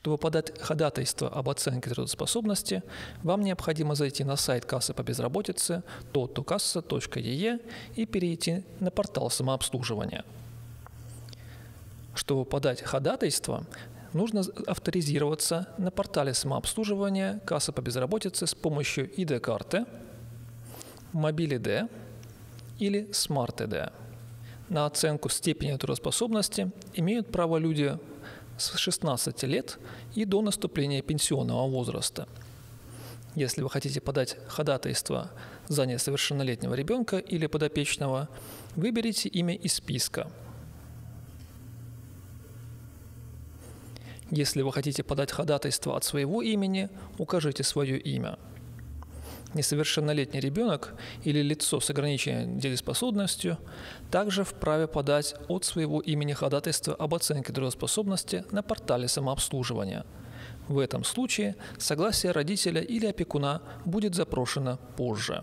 Чтобы подать ходатайство об оценке трудоспособности, вам необходимо зайти на сайт кассы по безработице toto.kassa.ee и перейти на портал самообслуживания. Чтобы подать ходатайство, нужно авторизироваться на портале самообслуживания кассы по безработице с помощью ID-карты, Мобиль-ID или Смарт-ID. На оценку степени трудоспособности имеют право люди с 16 лет и до наступления пенсионного возраста. Если вы хотите подать ходатайство за несовершеннолетнего ребенка или подопечного, выберите имя из списка. Если вы хотите подать ходатайство от своего имени, укажите свое имя. Несовершеннолетний ребенок или лицо с ограниченной дееспособностью также вправе подать от своего имени ходатайство об оценке трудоспособности на портале самообслуживания. В этом случае согласие родителя или опекуна будет запрошено позже.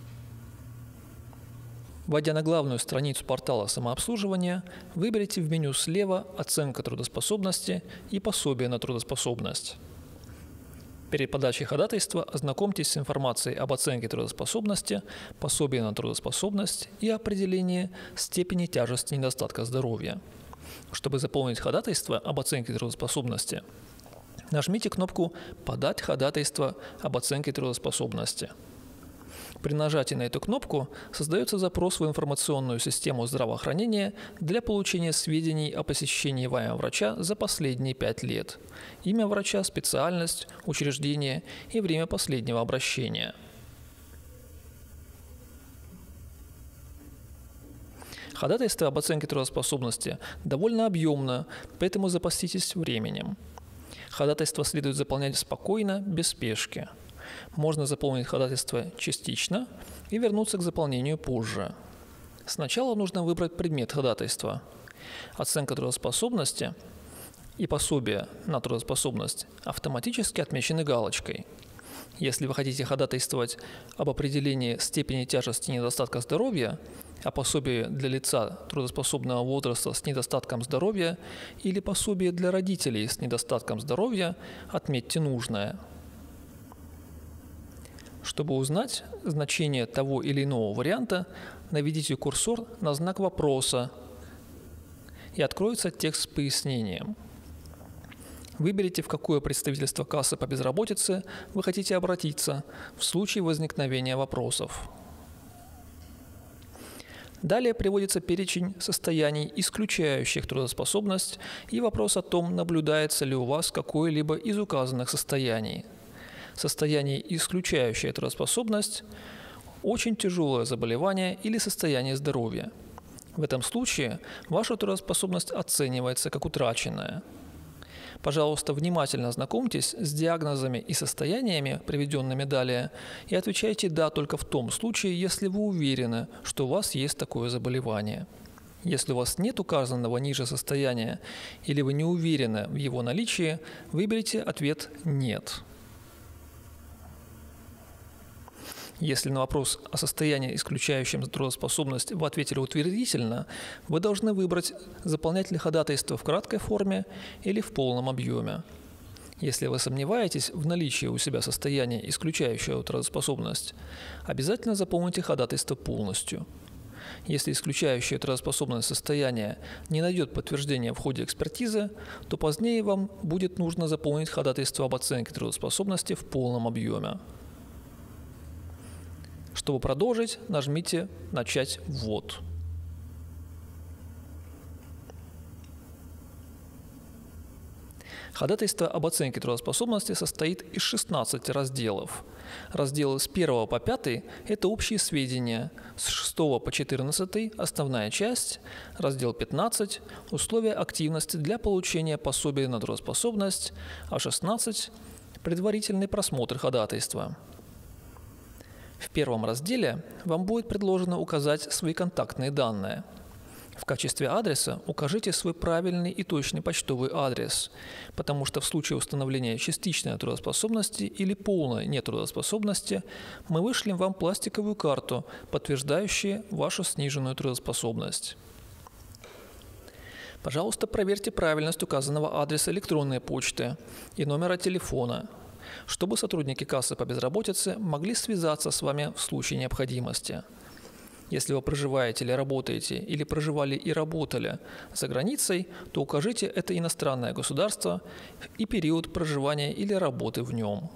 Войдя на главную страницу портала самообслуживания, выберите в меню слева «Оценка трудоспособности» и «Пособие на трудоспособность». Перед подачей ходатайства ознакомьтесь с информацией об оценке трудоспособности, пособии на трудоспособность и определении степени тяжести недостатка здоровья. Чтобы заполнить ходатайство об оценке трудоспособности, нажмите кнопку «Подать ходатайство об оценке трудоспособности». При нажатии на эту кнопку создается запрос в информационную систему здравоохранения для получения сведений о посещении вами врача за последние 5 лет, имя врача, специальность, учреждение и время последнего обращения. Ходатайство об оценке трудоспособности довольно объемно, поэтому запаситесь временем. Ходатайство следует заполнять спокойно, без спешки. Можно заполнить ходатайство частично и вернуться к заполнению позже. Сначала нужно выбрать предмет ходатайства. Оценка трудоспособности и пособие на трудоспособность автоматически отмечены галочкой. Если вы хотите ходатайствовать об определении степени тяжести недостатка здоровья, а пособие для лица трудоспособного возраста с недостатком здоровья или пособие для родителей с недостатком здоровья, отметьте нужное. Чтобы узнать значение того или иного варианта, наведите курсор на знак вопроса и откроется текст с пояснением. Выберите, в какое представительство кассы по безработице вы хотите обратиться в случае возникновения вопросов. Далее приводится перечень состояний, исключающих трудоспособность, и вопрос о том, наблюдается ли у вас какое-либо из указанных состояний. Состояние, исключающее трудоспособность, очень тяжелое заболевание или состояние здоровья. В этом случае ваша трудоспособность оценивается как утраченная. Пожалуйста, внимательно ознакомьтесь с диагнозами и состояниями, приведенными далее, и отвечайте «да» только в том случае, если вы уверены, что у вас есть такое заболевание. Если у вас нет указанного ниже состояния или вы не уверены в его наличии, выберите ответ «нет». Если на вопрос о состоянии, исключающем трудоспособность, вы ответили утвердительно, вы должны выбрать, заполнять ли ходатайство в краткой форме или в полном объеме. Если вы сомневаетесь в наличии у себя состояния, исключающего трудоспособность, обязательно заполните ходатайство полностью. Если исключающее трудоспособность состояние не найдет подтверждения в ходе экспертизы, то позднее вам будет нужно заполнить ходатайство об оценке трудоспособности в полном объеме. Чтобы продолжить, нажмите «Начать ввод». Ходатайство об оценке трудоспособности состоит из 16 разделов. Разделы с 1 по 5 – это общие сведения, с 6 по 14 – основная часть, раздел 15 – условия активности для получения пособия на трудоспособность, а 16 – предварительный просмотр ходатайства. В первом разделе вам будет предложено указать свои контактные данные. В качестве адреса укажите свой правильный и точный почтовый адрес, потому что в случае установления частичной трудоспособности или полной нетрудоспособности мы вышлем вам пластиковую карту, подтверждающую вашу сниженную трудоспособность. Пожалуйста, проверьте правильность указанного адреса электронной почты и номера телефона, чтобы сотрудники кассы по безработице могли связаться с вами в случае необходимости. Если вы проживаете или работаете, или проживали и работали за границей, то укажите это иностранное государство и период проживания или работы в нем.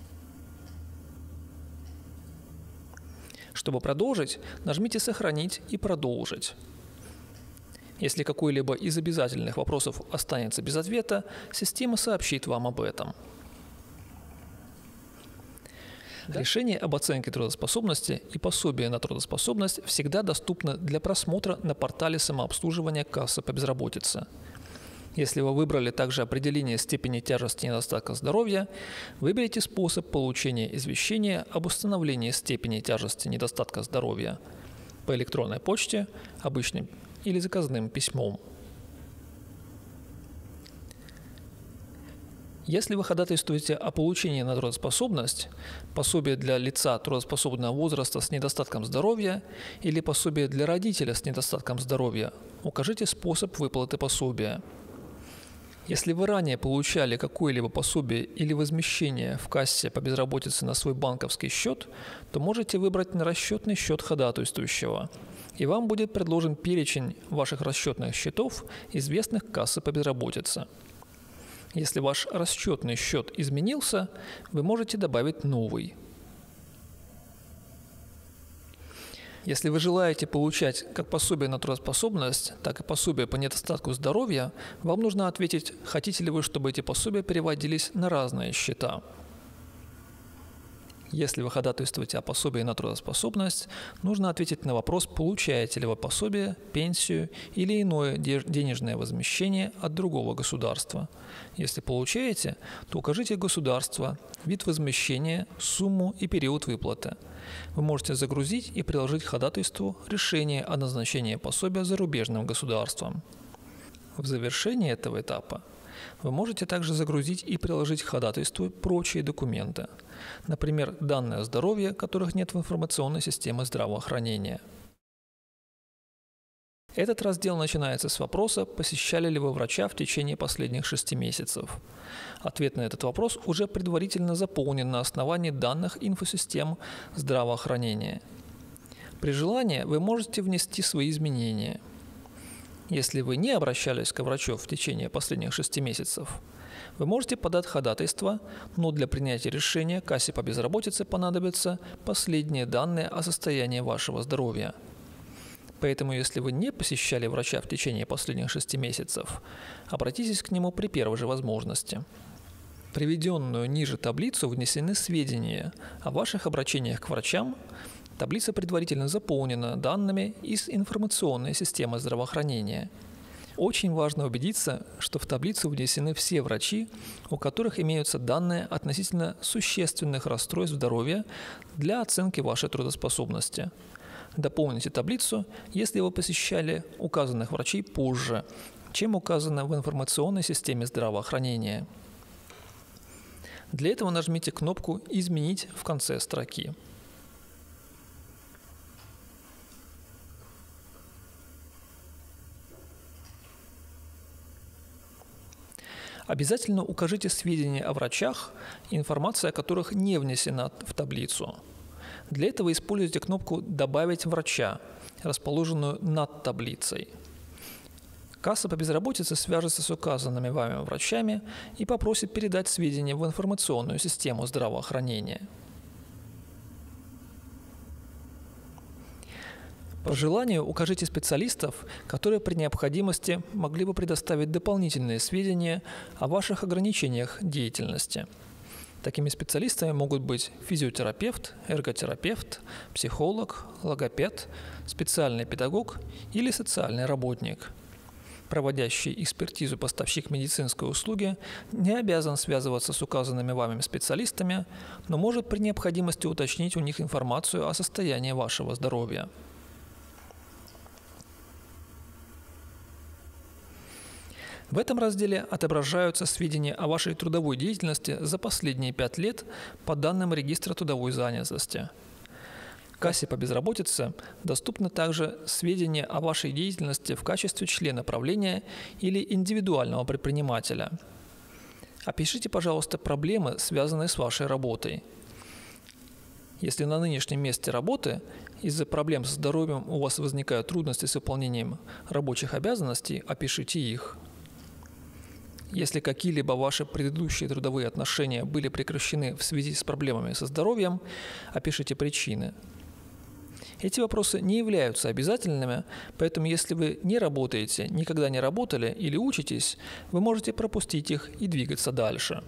Чтобы продолжить, нажмите «Сохранить» и «Продолжить». Если какой-либо из обязательных вопросов останется без ответа, система сообщит вам об этом. Решение об оценке трудоспособности и пособие на трудоспособность всегда доступны для просмотра на портале самообслуживания кассы по безработице. Если вы выбрали также определение степени тяжести недостатка здоровья, выберите способ получения извещения об установлении степени тяжести недостатка здоровья по электронной почте, обычным или заказным письмом. Если вы ходатайствуете о получении на трудоспособность, пособие для лица трудоспособного возраста с недостатком здоровья или пособие для родителя с недостатком здоровья, укажите способ выплаты пособия. Если вы ранее получали какое-либо пособие или возмещение в кассе по безработице на свой банковский счет, то можете выбрать на расчетный счет ходатайствующего, и вам будет предложен перечень ваших расчетных счетов, известных кассы по безработице. Если ваш расчетный счет изменился, вы можете добавить новый. Если вы желаете получать как пособие на трудоспособность, так и пособие по недостатку здоровья, вам нужно ответить, хотите ли вы, чтобы эти пособия переводились на разные счета. Если вы ходатайствуете о пособии на трудоспособность, нужно ответить на вопрос, получаете ли вы пособие, пенсию или иное денежное возмещение от другого государства. Если получаете, то укажите государство, вид возмещения, сумму и период выплаты. Вы можете загрузить и приложить к ходатайству решение о назначении пособия зарубежным государством. В завершении этого этапа вы можете также загрузить и приложить к ходатайству прочие документы, например, данные о здоровье, которых нет в информационной системе здравоохранения. Этот раздел начинается с вопроса, посещали ли вы врача в течение последних 6 месяцев. Ответ на этот вопрос уже предварительно заполнен на основании данных инфосистем здравоохранения. При желании вы можете внести свои изменения. Если вы не обращались к врачу в течение последних 6 месяцев, вы можете подать ходатайство, но для принятия решения кассе по безработице понадобятся последние данные о состоянии вашего здоровья. Поэтому, если вы не посещали врача в течение последних 6 месяцев, обратитесь к нему при первой же возможности. В приведенную ниже таблицу внесены сведения о ваших обращениях к врачам. Таблица предварительно заполнена данными из информационной системы здравоохранения. Очень важно убедиться, что в таблицу внесены все врачи, у которых имеются данные относительно существенных расстройств здоровья для оценки вашей трудоспособности. Дополните таблицу, если вы посещали указанных врачей позже, чем указано в информационной системе здравоохранения. Для этого нажмите кнопку «Изменить» в конце строки. Обязательно укажите сведения о врачах, информация о которых не внесена в таблицу. Для этого используйте кнопку «Добавить врача», расположенную над таблицей. Касса по безработице свяжется с указанными вами врачами и попросит передать сведения в информационную систему здравоохранения. По желанию укажите специалистов, которые при необходимости могли бы предоставить дополнительные сведения о ваших ограничениях деятельности. Такими специалистами могут быть физиотерапевт, эрготерапевт, психолог, логопед, специальный педагог или социальный работник. Проводящий экспертизу поставщик медицинской услуги не обязан связываться с указанными вами специалистами, но может при необходимости уточнить у них информацию о состоянии вашего здоровья. В этом разделе отображаются сведения о вашей трудовой деятельности за последние 5 лет по данным регистра трудовой занятости. кассе по безработице доступны также сведения о вашей деятельности в качестве члена правления или индивидуального предпринимателя. Опишите, пожалуйста, проблемы, связанные с вашей работой. Если на нынешнем месте работы из-за проблем со здоровьем у вас возникают трудности с выполнением рабочих обязанностей, опишите их. Если какие-либо ваши предыдущие трудовые отношения были прекращены в связи с проблемами со здоровьем, опишите причины. Эти вопросы не являются обязательными, поэтому если вы не работаете, никогда не работали или учитесь, вы можете пропустить их и двигаться дальше.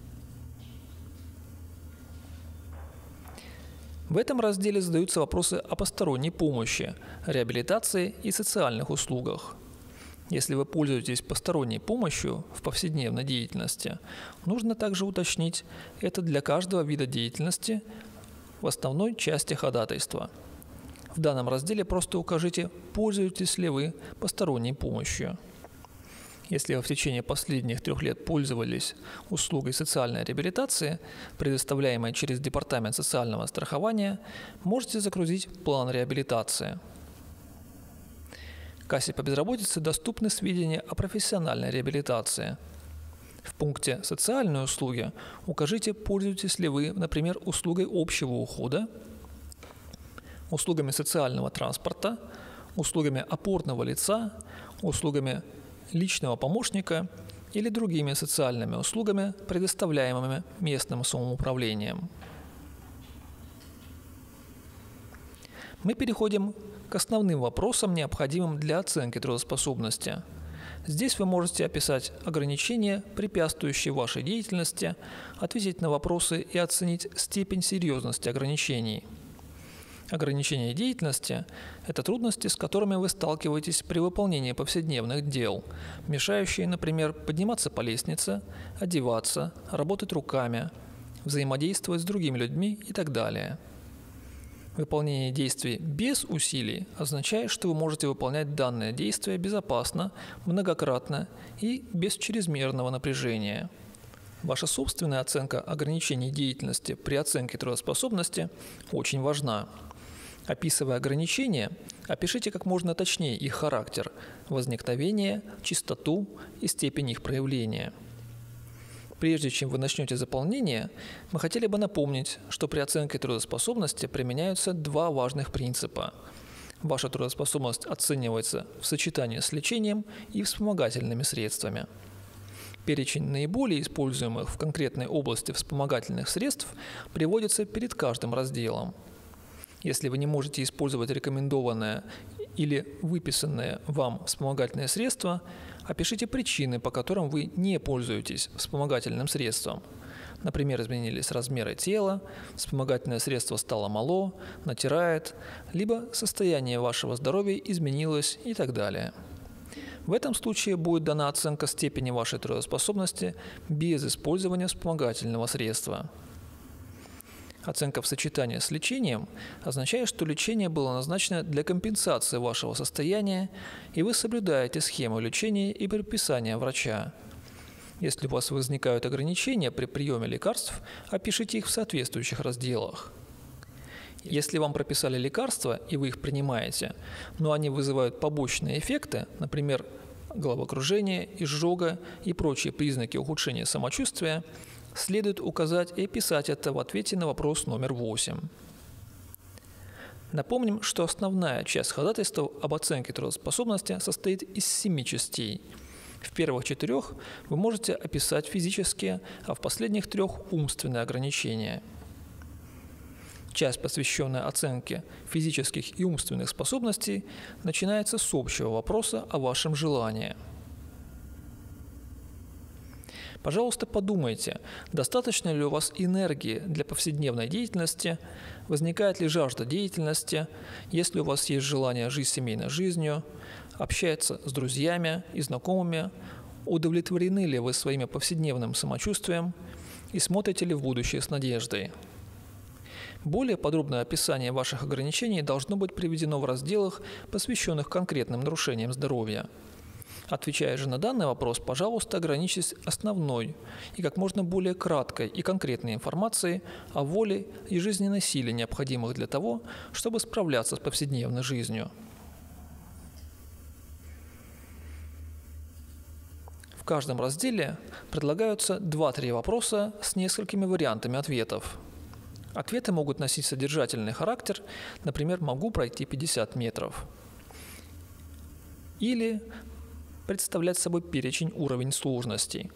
В этом разделе задаются вопросы о посторонней помощи, реабилитации и социальных услугах. Если вы пользуетесь посторонней помощью в повседневной деятельности, нужно также уточнить это для каждого вида деятельности в основной части ходатайства. В данном разделе просто укажите, пользуетесь ли вы посторонней помощью. Если вы в течение последних 3 лет пользовались услугой социальной реабилитации, предоставляемой через Департамент социального страхования, можете загрузить план реабилитации. Кассе по безработице доступны сведения о профессиональной реабилитации. В пункте «Социальные услуги» укажите, пользуетесь ли вы, например, услугой общего ухода, услугами социального транспорта, услугами опорного лица, услугами личного помощника или другими социальными услугами, предоставляемыми местным самоуправлением. Мы переходим к основным вопросам, необходимым для оценки трудоспособности. Здесь вы можете описать ограничения, препятствующие вашей деятельности, ответить на вопросы и оценить степень серьезности ограничений. Ограничения деятельности – это трудности, с которыми вы сталкиваетесь при выполнении повседневных дел, мешающие, например, подниматься по лестнице, одеваться, работать руками, взаимодействовать с другими людьми и так далее. Выполнение действий без усилий означает, что вы можете выполнять данное действие безопасно, многократно и без чрезмерного напряжения. Ваша собственная оценка ограничений деятельности при оценке трудоспособности очень важна. Описывая ограничения, опишите как можно точнее их характер, возникновение, частоту и степень их проявления. Прежде чем вы начнете заполнение, мы хотели бы напомнить, что при оценке трудоспособности применяются 2 важных принципа. Ваша трудоспособность оценивается в сочетании с лечением и вспомогательными средствами. Перечень наиболее используемых в конкретной области вспомогательных средств приводится перед каждым разделом. Если вы не можете использовать рекомендованное или выписанное вам вспомогательное средство, опишите причины, по которым вы не пользуетесь вспомогательным средством. Например, изменились размеры тела, вспомогательное средство стало мало, натирает, либо состояние вашего здоровья изменилось и так далее. В этом случае будет дана оценка степени вашей трудоспособности без использования вспомогательного средства. Оценка в сочетании с лечением означает, что лечение было назначено для компенсации вашего состояния, и вы соблюдаете схему лечения и предписания врача. Если у вас возникают ограничения при приеме лекарств, опишите их в соответствующих разделах. Если вам прописали лекарства, и вы их принимаете, но они вызывают побочные эффекты, например, головокружение, изжога и прочие признаки ухудшения самочувствия, следует указать и описать это в ответе на вопрос номер 8. Напомним, что основная часть ходатайства об оценке трудоспособности состоит из 7 частей. В первых 4 вы можете описать физические, а в последних 3 – умственные ограничения. Часть, посвященная оценке физических и умственных способностей, начинается с общего вопроса о вашем желании. Пожалуйста, подумайте, достаточно ли у вас энергии для повседневной деятельности, возникает ли жажда деятельности, если у вас есть желание жить семейной жизнью, общаться с друзьями и знакомыми, удовлетворены ли вы своим повседневным самочувствием и смотрите ли в будущее с надеждой. Более подробное описание ваших ограничений должно быть приведено в разделах, посвященных конкретным нарушениям здоровья. Отвечая же на данный вопрос, пожалуйста, ограничьтесь основной и как можно более краткой и конкретной информацией о воле и жизненной силе, необходимых для того, чтобы справляться с повседневной жизнью. В каждом разделе предлагаются 2-3 вопроса с несколькими вариантами ответов. Ответы могут носить содержательный характер, например, «могу пройти 50 метров», или представлять собой перечень уровень сложностей.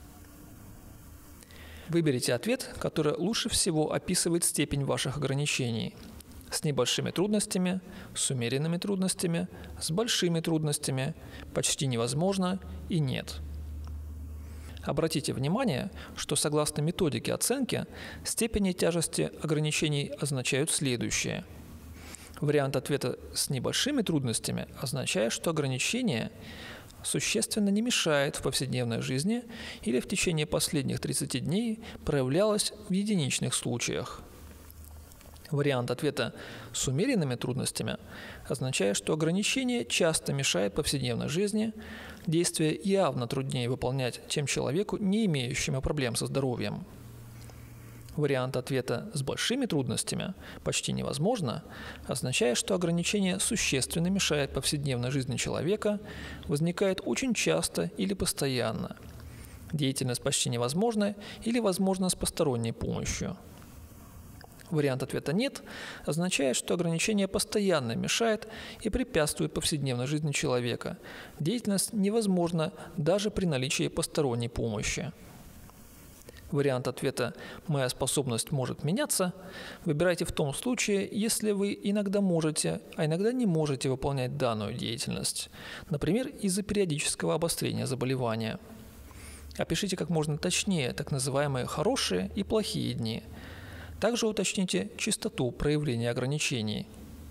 Выберите ответ, который лучше всего описывает степень ваших ограничений. С небольшими трудностями, с умеренными трудностями, с большими трудностями, почти невозможно и нет. Обратите внимание, что согласно методике оценки, степени тяжести ограничений означают следующее. Вариант ответа с небольшими трудностями означает, что ограничение существенно не мешает в повседневной жизни или в течение последних 30 дней проявлялось в единичных случаях. Вариант ответа с умеренными трудностями означает, что ограничение часто мешает повседневной жизни, действия явно труднее выполнять, чем человеку, не имеющему проблем со здоровьем. Вариант ответа с большими трудностями «почти невозможно» означает, что ограничение существенно мешает повседневной жизни человека, возникает очень часто или постоянно. Деятельность почти невозможна или возможна с посторонней помощью. Вариант ответа «нет» означает, что ограничение постоянно мешает и препятствует повседневной жизни человека. Деятельность невозможна даже при наличии посторонней помощи. Вариант ответа «моя способность может меняться» выбирайте в том случае, если вы иногда можете, а иногда не можете выполнять данную деятельность, например, из-за периодического обострения заболевания. Опишите как можно точнее так называемые «хорошие» и «плохие дни». Также уточните частоту проявления ограничений.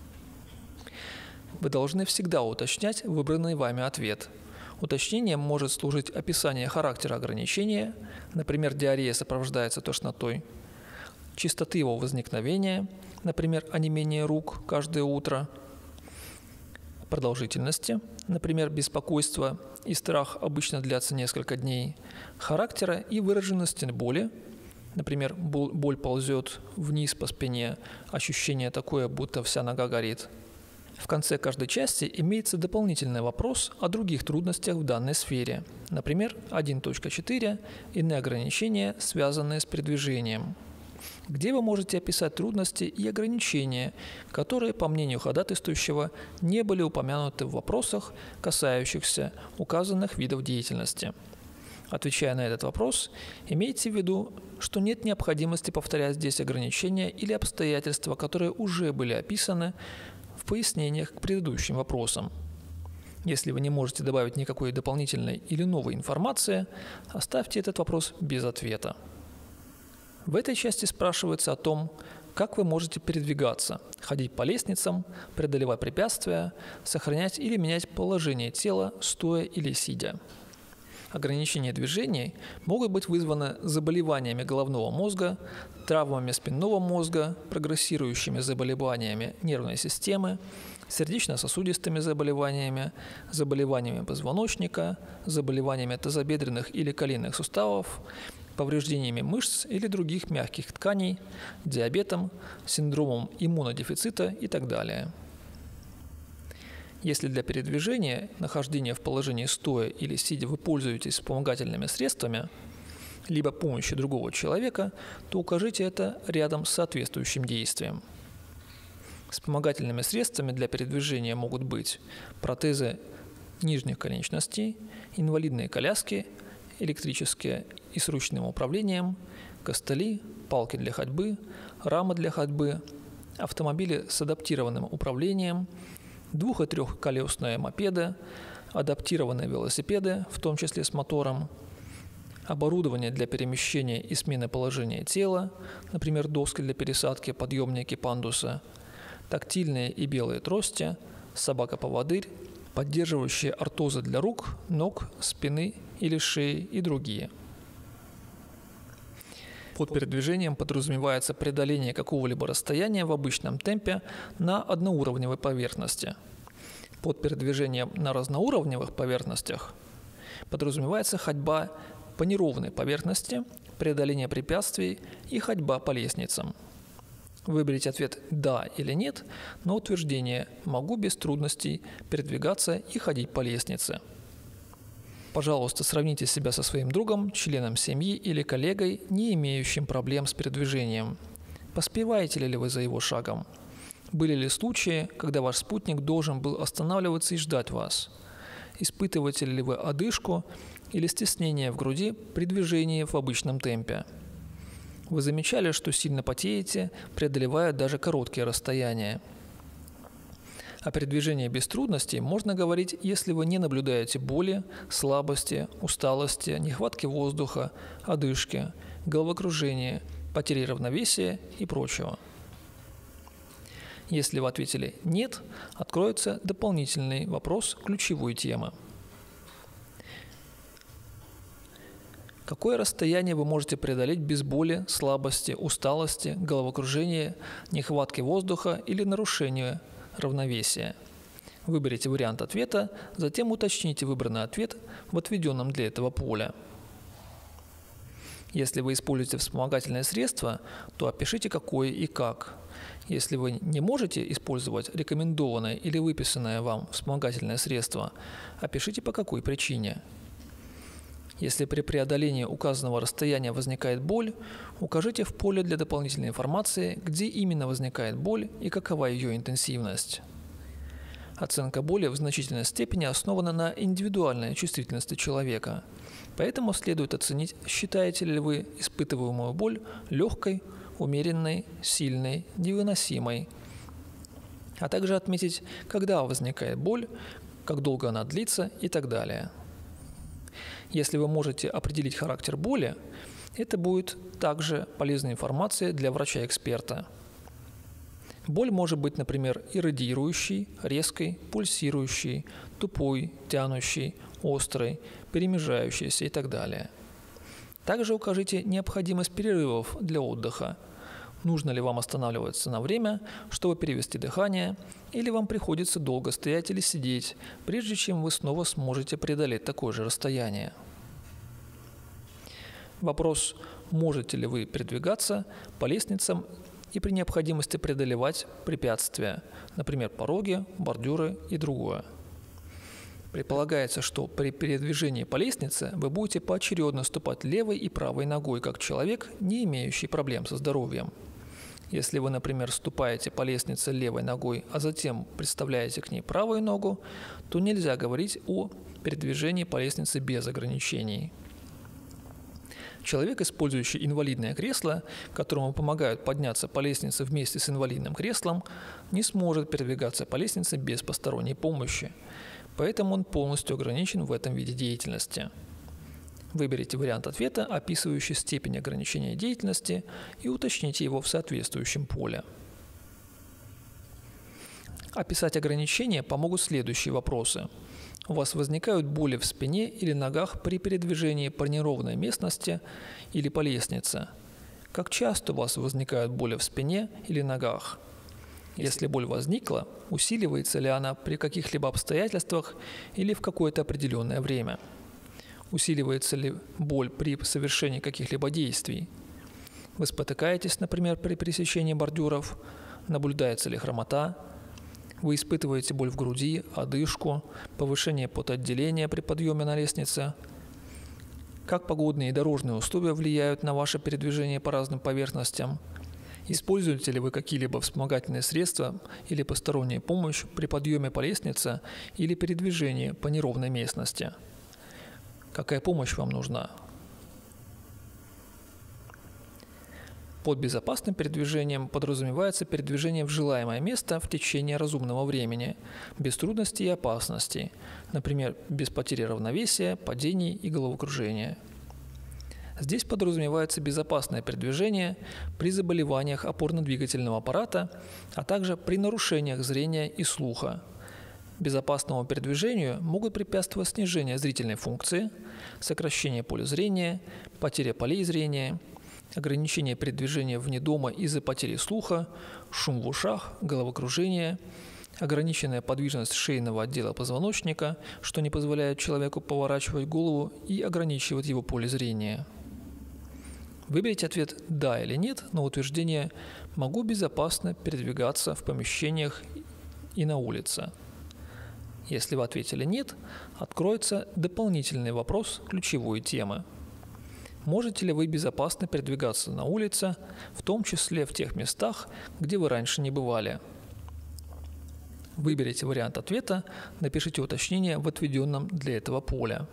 Вы должны всегда уточнять выбранный вами ответ. Уточнением может служить описание характера ограничения, например, диарея сопровождается тошнотой, частоты его возникновения, например, онемение рук каждое утро, продолжительности, например, беспокойство и страх обычно длятся несколько дней, характера и выраженности боли, например, боль ползет вниз по спине, ощущение такое, будто вся нога горит. В конце каждой части имеется дополнительный вопрос о других трудностях в данной сфере. Например, 1.4 – иные ограничения, связанные с передвижением, где вы можете описать трудности и ограничения, которые, по мнению ходатайствующего, не были упомянуты в вопросах, касающихся указанных видов деятельности. Отвечая на этот вопрос, имейте в виду, что нет необходимости повторять здесь ограничения или обстоятельства, которые уже были описаны в пояснениях к предыдущим вопросам. Если вы не можете добавить никакой дополнительной или новой информации, оставьте этот вопрос без ответа. В этой части спрашивается о том, как вы можете передвигаться, ходить по лестницам, преодолевать препятствия, сохранять или менять положение тела, стоя или сидя. Ограничения движений могут быть вызваны заболеваниями головного мозга, травмами спинного мозга, прогрессирующими заболеваниями нервной системы, сердечно-сосудистыми заболеваниями, заболеваниями позвоночника, заболеваниями тазобедренных или коленных суставов, повреждениями мышц или других мягких тканей, диабетом, синдромом иммунодефицита и так далее. Если для передвижения, нахождения в положении стоя или сидя вы пользуетесь вспомогательными средствами, либо помощью другого человека, то укажите это рядом с соответствующим действием. Вспомогательными средствами для передвижения могут быть протезы нижних конечностей, инвалидные коляски, электрические и с ручным управлением, костыли, палки для ходьбы, рамы для ходьбы, автомобили с адаптированным управлением, 2- и 3-колесные мопеды, адаптированные велосипеды, в том числе с мотором, оборудование для перемещения и смены положения тела, например, доски для пересадки, подъемники, пандусы, тактильные и белые трости, собака-поводырь, поддерживающие ортозы для рук, ног, спины или шеи и другие. Под передвижением подразумевается преодоление какого-либо расстояния в обычном темпе на одноуровневой поверхности. Под передвижением на разноуровневых поверхностях подразумевается ходьба по неровной поверхности, преодоление препятствий и ходьба по лестницам. Выберите ответ «да» или «нет» на утверждение «могу без трудностей передвигаться и ходить по лестнице». Пожалуйста, сравните себя со своим другом, членом семьи или коллегой, не имеющим проблем с передвижением. Поспеваете ли вы за его шагом? Были ли случаи, когда ваш спутник должен был останавливаться и ждать вас? Испытываете ли вы одышку или стеснение в груди при движении в обычном темпе? Вы замечали, что сильно потеете, преодолевая даже короткие расстояния? О передвижении без трудностей можно говорить, если вы не наблюдаете боли, слабости, усталости, нехватки воздуха, одышки, головокружения, потери равновесия и прочего. Если вы ответили «нет», откроется дополнительный вопрос ключевой темы. Какое расстояние вы можете преодолеть без боли, слабости, усталости, головокружения, нехватки воздуха или нарушения равновесия? Выберите вариант ответа, затем уточните выбранный ответ в отведенном для этого поле. Если вы используете вспомогательное средство, то опишите какое и как. Если вы не можете использовать рекомендованное или выписанное вам вспомогательное средство, опишите по какой причине. Если при преодолении указанного расстояния возникает боль, укажите в поле для дополнительной информации, где именно возникает боль и какова ее интенсивность. Оценка боли в значительной степени основана на индивидуальной чувствительности человека, поэтому следует оценить, считаете ли вы испытываемую боль легкой, умеренной, сильной, невыносимой, а также отметить, когда возникает боль, как долго она длится и так далее. Если вы можете определить характер боли, это будет также полезной информацией для врача-эксперта. Боль может быть, например, иррадиирующей, резкой, пульсирующей, тупой, тянущей, острой, перемежающейся и так далее. Также укажите необходимость перерывов для отдыха. Нужно ли вам останавливаться на время, чтобы перевести дыхание, или вам приходится долго стоять или сидеть, прежде чем вы снова сможете преодолеть такое же расстояние. Вопрос, можете ли вы передвигаться по лестницам и при необходимости преодолевать препятствия, например, пороги, бордюры и другое. Предполагается, что при передвижении по лестнице вы будете поочередно ступать левой и правой ногой, как человек, не имеющий проблем со здоровьем. Если вы, например, ступаете по лестнице левой ногой, а затем представляете к ней правую ногу, то нельзя говорить о передвижении по лестнице без ограничений. Человек, использующий инвалидное кресло, которому помогают подняться по лестнице вместе с инвалидным креслом, не сможет передвигаться по лестнице без посторонней помощи, поэтому он полностью ограничен в этом виде деятельности. Выберите вариант ответа, описывающий степень ограничения деятельности, и уточните его в соответствующем поле. Описать ограничения помогут следующие вопросы. У вас возникают боли в спине или ногах при передвижении по неровной местности или по лестнице? Как часто у вас возникают боли в спине или ногах? Если боль возникла, усиливается ли она при каких-либо обстоятельствах или в какое-то определенное время? Усиливается ли боль при совершении каких-либо действий? Вы спотыкаетесь, например, при пересечении бордюров? Наблюдается ли хромота? Вы испытываете боль в груди, одышку, повышение потоотделения при подъеме на лестнице? Как погодные и дорожные условия влияют на ваше передвижение по разным поверхностям? Используете ли вы какие-либо вспомогательные средства или постороннюю помощь при подъеме по лестнице или передвижении по неровной местности? Какая помощь вам нужна? Под безопасным передвижением подразумевается передвижение в желаемое место в течение разумного времени, без трудностей и опасностей, например, без потери равновесия, падений и головокружения. Здесь подразумевается безопасное передвижение при заболеваниях опорно-двигательного аппарата, а также при нарушениях зрения и слуха. Безопасному передвижению могут препятствовать снижение зрительной функции, сокращение поля зрения, потеря полей зрения, ограничение передвижения вне дома из-за потери слуха, шум в ушах, головокружение, ограниченная подвижность шейного отдела позвоночника, что не позволяет человеку поворачивать голову и ограничивает его поле зрения. Выберите ответ «да» или «нет» на утверждение «могу безопасно передвигаться в помещениях и на улице». Если вы ответили «нет», откроется дополнительный вопрос ключевой темы. Можете ли вы безопасно передвигаться на улице, в том числе в тех местах, где вы раньше не бывали? Выберите вариант ответа, напишите уточнение в отведенном для этого поле.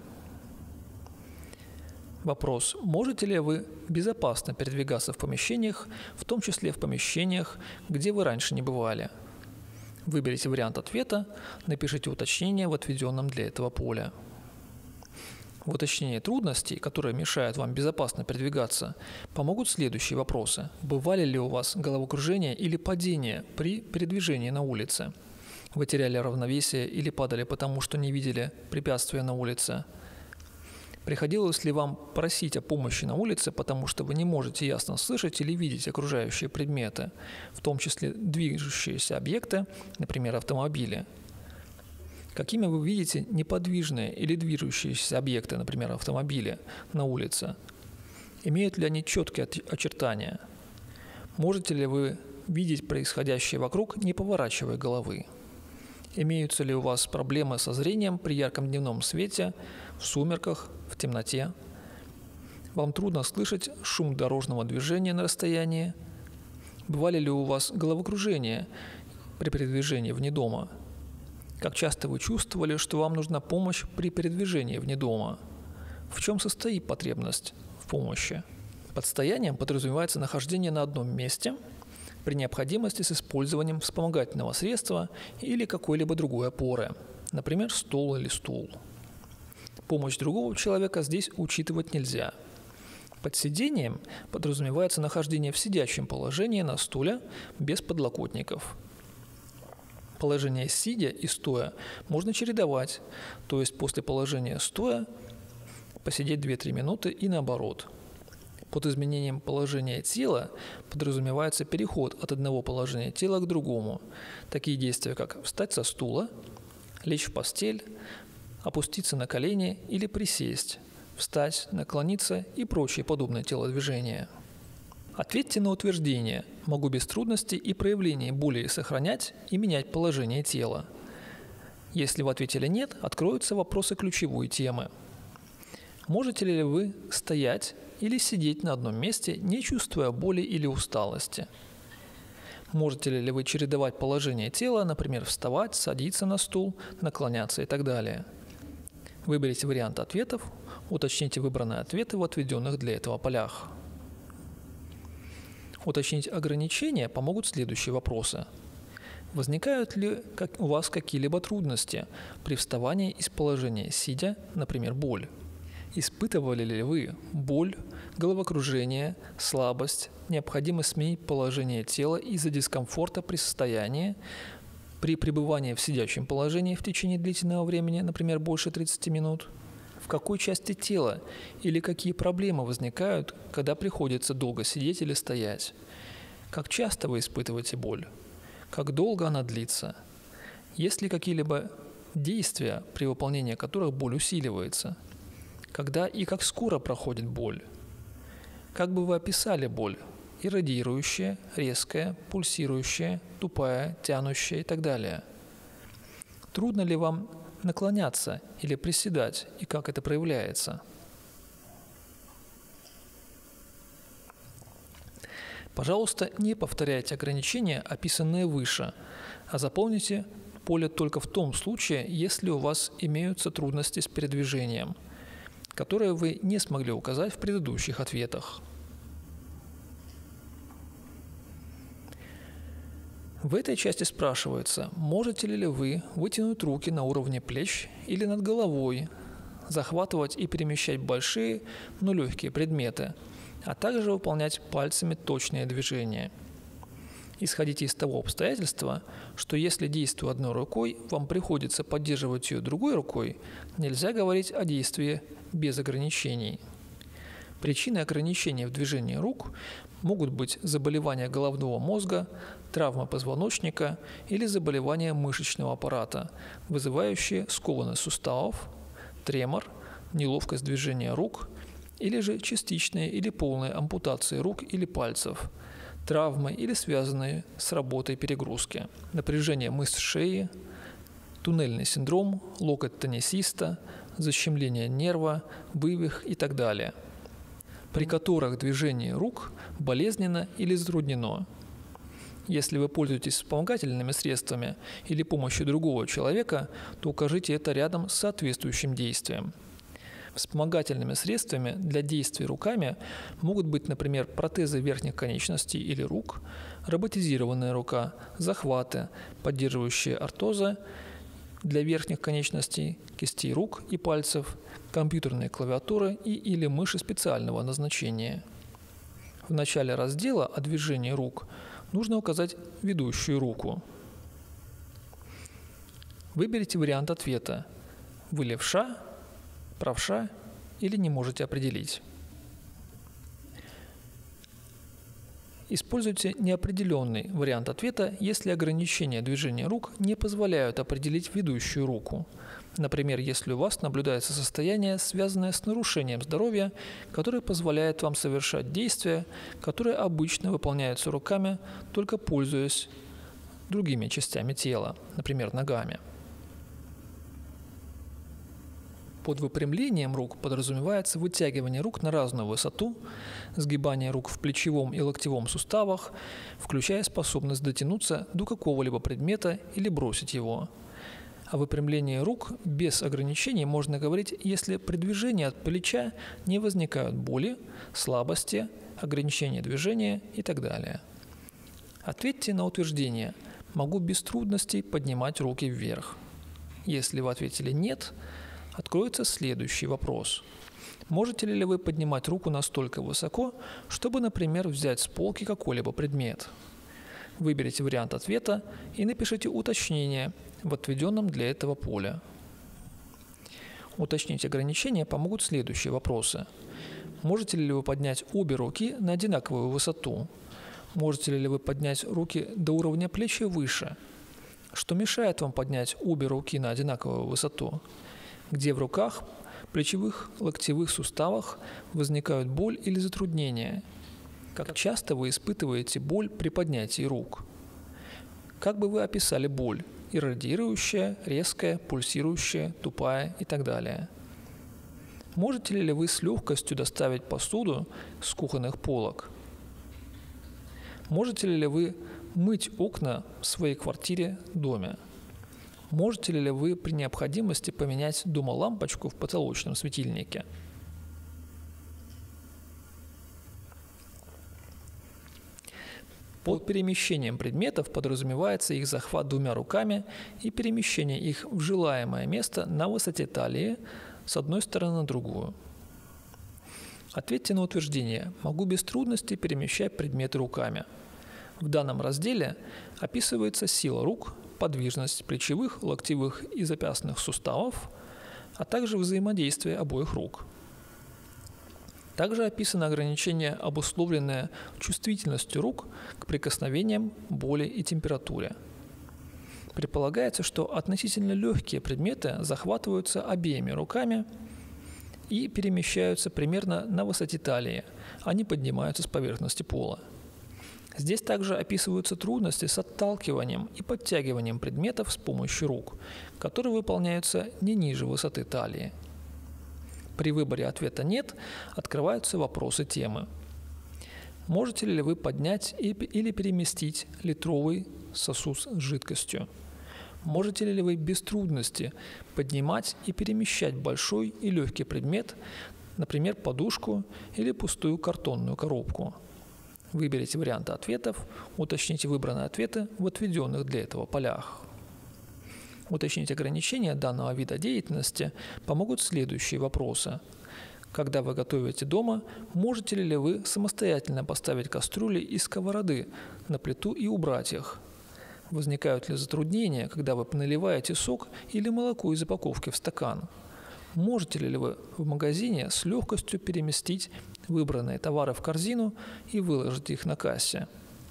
Вопрос: можете ли вы безопасно передвигаться в помещениях, в том числе в помещениях, где вы раньше не бывали? Выберите вариант ответа, напишите уточнение в отведенном для этого поле. В уточнении трудностей, которые мешают вам безопасно передвигаться, помогут следующие вопросы. Бывали ли у вас головокружение или падение при передвижении на улице? Вы теряли равновесие или падали потому, что не видели препятствия на улице? Приходилось ли вам просить о помощи на улице, потому что вы не можете ясно слышать или видеть окружающие предметы, в том числе движущиеся объекты, например, автомобили? Какими вы видите неподвижные или движущиеся объекты, например, автомобили, на улице? Имеют ли они четкие очертания? Можете ли вы видеть происходящее вокруг, не поворачивая головы? Имеются ли у вас проблемы со зрением при ярком дневном свете, в сумерках, в темноте? Вам трудно слышать шум дорожного движения на расстоянии? Бывали ли у вас головокружения при передвижении вне дома? Как часто вы чувствовали, что вам нужна помощь при передвижении вне дома? В чем состоит потребность в помощи? Под стоянием подразумевается нахождение на одном месте при необходимости с использованием вспомогательного средства или какой-либо другой опоры, например, стол или стул. Помощь другого человека здесь учитывать нельзя. Под сидением подразумевается нахождение в сидячем положении на стуле без подлокотников. Положение сидя и стоя можно чередовать, то есть после положения стоя посидеть 2-3 минуты и наоборот. Под изменением положения тела подразумевается переход от одного положения тела к другому. Такие действия, как встать со стула, лечь в постель, опуститься на колени или присесть, встать, наклониться и прочие подобные телодвижения. Ответьте на утверждение «могу без трудностей и проявлений боли сохранять и менять положение тела». Если вы ответили «нет», откроются вопросы ключевой темы. Можете ли вы стоять или сидеть на одном месте, не чувствуя боли или усталости? Можете ли вы чередовать положение тела, например, вставать, садиться на стул, наклоняться и так далее? Выберите вариант ответов, уточните выбранные ответы в отведенных для этого полях. Уточнить ограничения помогут следующие вопросы. Возникают ли у вас какие-либо трудности при вставании из положения сидя, например, боль? Испытывали ли вы боль, головокружение, слабость, необходимость сменить положение тела из-за дискомфорта при состоянии, при пребывании в сидячем положении в течение длительного времени, например, больше 30 минут? В какой части тела или какие проблемы возникают, когда приходится долго сидеть или стоять? Как часто вы испытываете боль? Как долго она длится? Есть ли какие-либо действия, при выполнении которых боль усиливается? Когда и как скоро проходит боль? Как бы вы описали боль? Иррадиирующая, резкая, пульсирующая, тупая, тянущая и так далее. Трудно ли вам наклоняться или приседать, и как это проявляется? Пожалуйста, не повторяйте ограничения, описанные выше, а заполните поле только в том случае, если у вас имеются трудности с передвижением, которые вы не смогли указать в предыдущих ответах. В этой части спрашивается, можете ли вы вытянуть руки на уровне плеч или над головой, захватывать и перемещать большие, но легкие предметы, а также выполнять пальцами точные движения. Исходите из того обстоятельства, что если действуя одной рукой, вам приходится поддерживать ее другой рукой, нельзя говорить о действии без ограничений. Причиной ограничения в движении рук могут быть заболевания головного мозга, травма позвоночника или заболевания мышечного аппарата, вызывающие скованность суставов, тремор, неловкость движения рук или же частичные или полные ампутации рук или пальцев, травмы или связанные с работой перегрузки, напряжение мышц шеи, туннельный синдром, локоть теннисиста, защемление нерва, вывих и так далее, при которых движение рук болезненно или затруднено. Если вы пользуетесь вспомогательными средствами или помощью другого человека, то укажите это рядом с соответствующим действием. Вспомогательными средствами для действий руками могут быть, например, протезы верхних конечностей или рук, роботизированная рука, захваты, поддерживающие ортозы для верхних конечностей, кистей рук и пальцев, компьютерные клавиатуры или мыши специального назначения. В начале раздела о движении рук нужно указать ведущую руку. Выберите вариант ответа. Вы левша, правша или не можете определить. Используйте неопределенный вариант ответа, если ограничения движения рук не позволяют определить ведущую руку. Например, если у вас наблюдается состояние, связанное с нарушением здоровья, которое позволяет вам совершать действия, которые обычно выполняются руками, только пользуясь другими частями тела, например, ногами. Под выпрямлением рук подразумевается вытягивание рук на разную высоту, сгибание рук в плечевом и локтевом суставах, включая способность дотянуться до какого-либо предмета или бросить его. О выпрямлении рук без ограничений можно говорить, если при движении от плеча не возникают боли, слабости, ограничения движения и так далее. Ответьте на утверждение «могу без трудностей поднимать руки вверх». Если вы ответили «нет», откроется следующий вопрос. Можете ли вы поднимать руку настолько высоко, чтобы, например, взять с полки какой-либо предмет? Выберите вариант ответа и напишите уточнение в отведенном для этого поле. Уточнить ограничения помогут следующие вопросы. Можете ли вы поднять обе руки на одинаковую высоту? Можете ли вы поднять руки до уровня плеч и выше? Что мешает вам поднять обе руки на одинаковую высоту? Где в руках, плечевых, локтевых суставах возникают боль или затруднения? Как часто вы испытываете боль при поднятии рук? Как бы вы описали боль? Иррадиирующая, резкая, пульсирующая, тупая и так далее. Можете ли вы с легкостью доставить посуду с кухонных полок? Можете ли вы мыть окна в своей квартире, доме? Можете ли вы при необходимости поменять дома лампочку в потолочном светильнике? Под перемещением предметов подразумевается их захват двумя руками и перемещение их в желаемое место на высоте талии с одной стороны на другую. Ответьте на утверждение «могу без трудностей перемещать предметы руками». В данном разделе описывается сила рук, подвижность плечевых, локтевых и запястных суставов, а также взаимодействие обоих рук. Также описано ограничение, обусловленное чувствительностью рук к прикосновениям, боли и температуре. Предполагается, что относительно легкие предметы захватываются обеими руками и перемещаются примерно на высоте талии, они поднимаются с поверхности пола. Здесь также описываются трудности с отталкиванием и подтягиванием предметов с помощью рук, которые выполняются не ниже высоты талии. При выборе ответа «нет» открываются вопросы темы. Можете ли вы поднять или переместить литровый сосуд с жидкостью? Можете ли вы без трудности поднимать и перемещать большой и легкий предмет, например, подушку или пустую картонную коробку? Выберите варианты ответов, уточните выбранные ответы в отведенных для этого полях. Уточнить ограничения данного вида деятельности помогут следующие вопросы. Когда вы готовите дома, можете ли вы самостоятельно поставить кастрюли и сковороды на плиту и убрать их? Возникают ли затруднения, когда вы наливаете сок или молоко из упаковки в стакан? Можете ли вы в магазине с легкостью переместить выбранные товары в корзину и выложить их на кассе?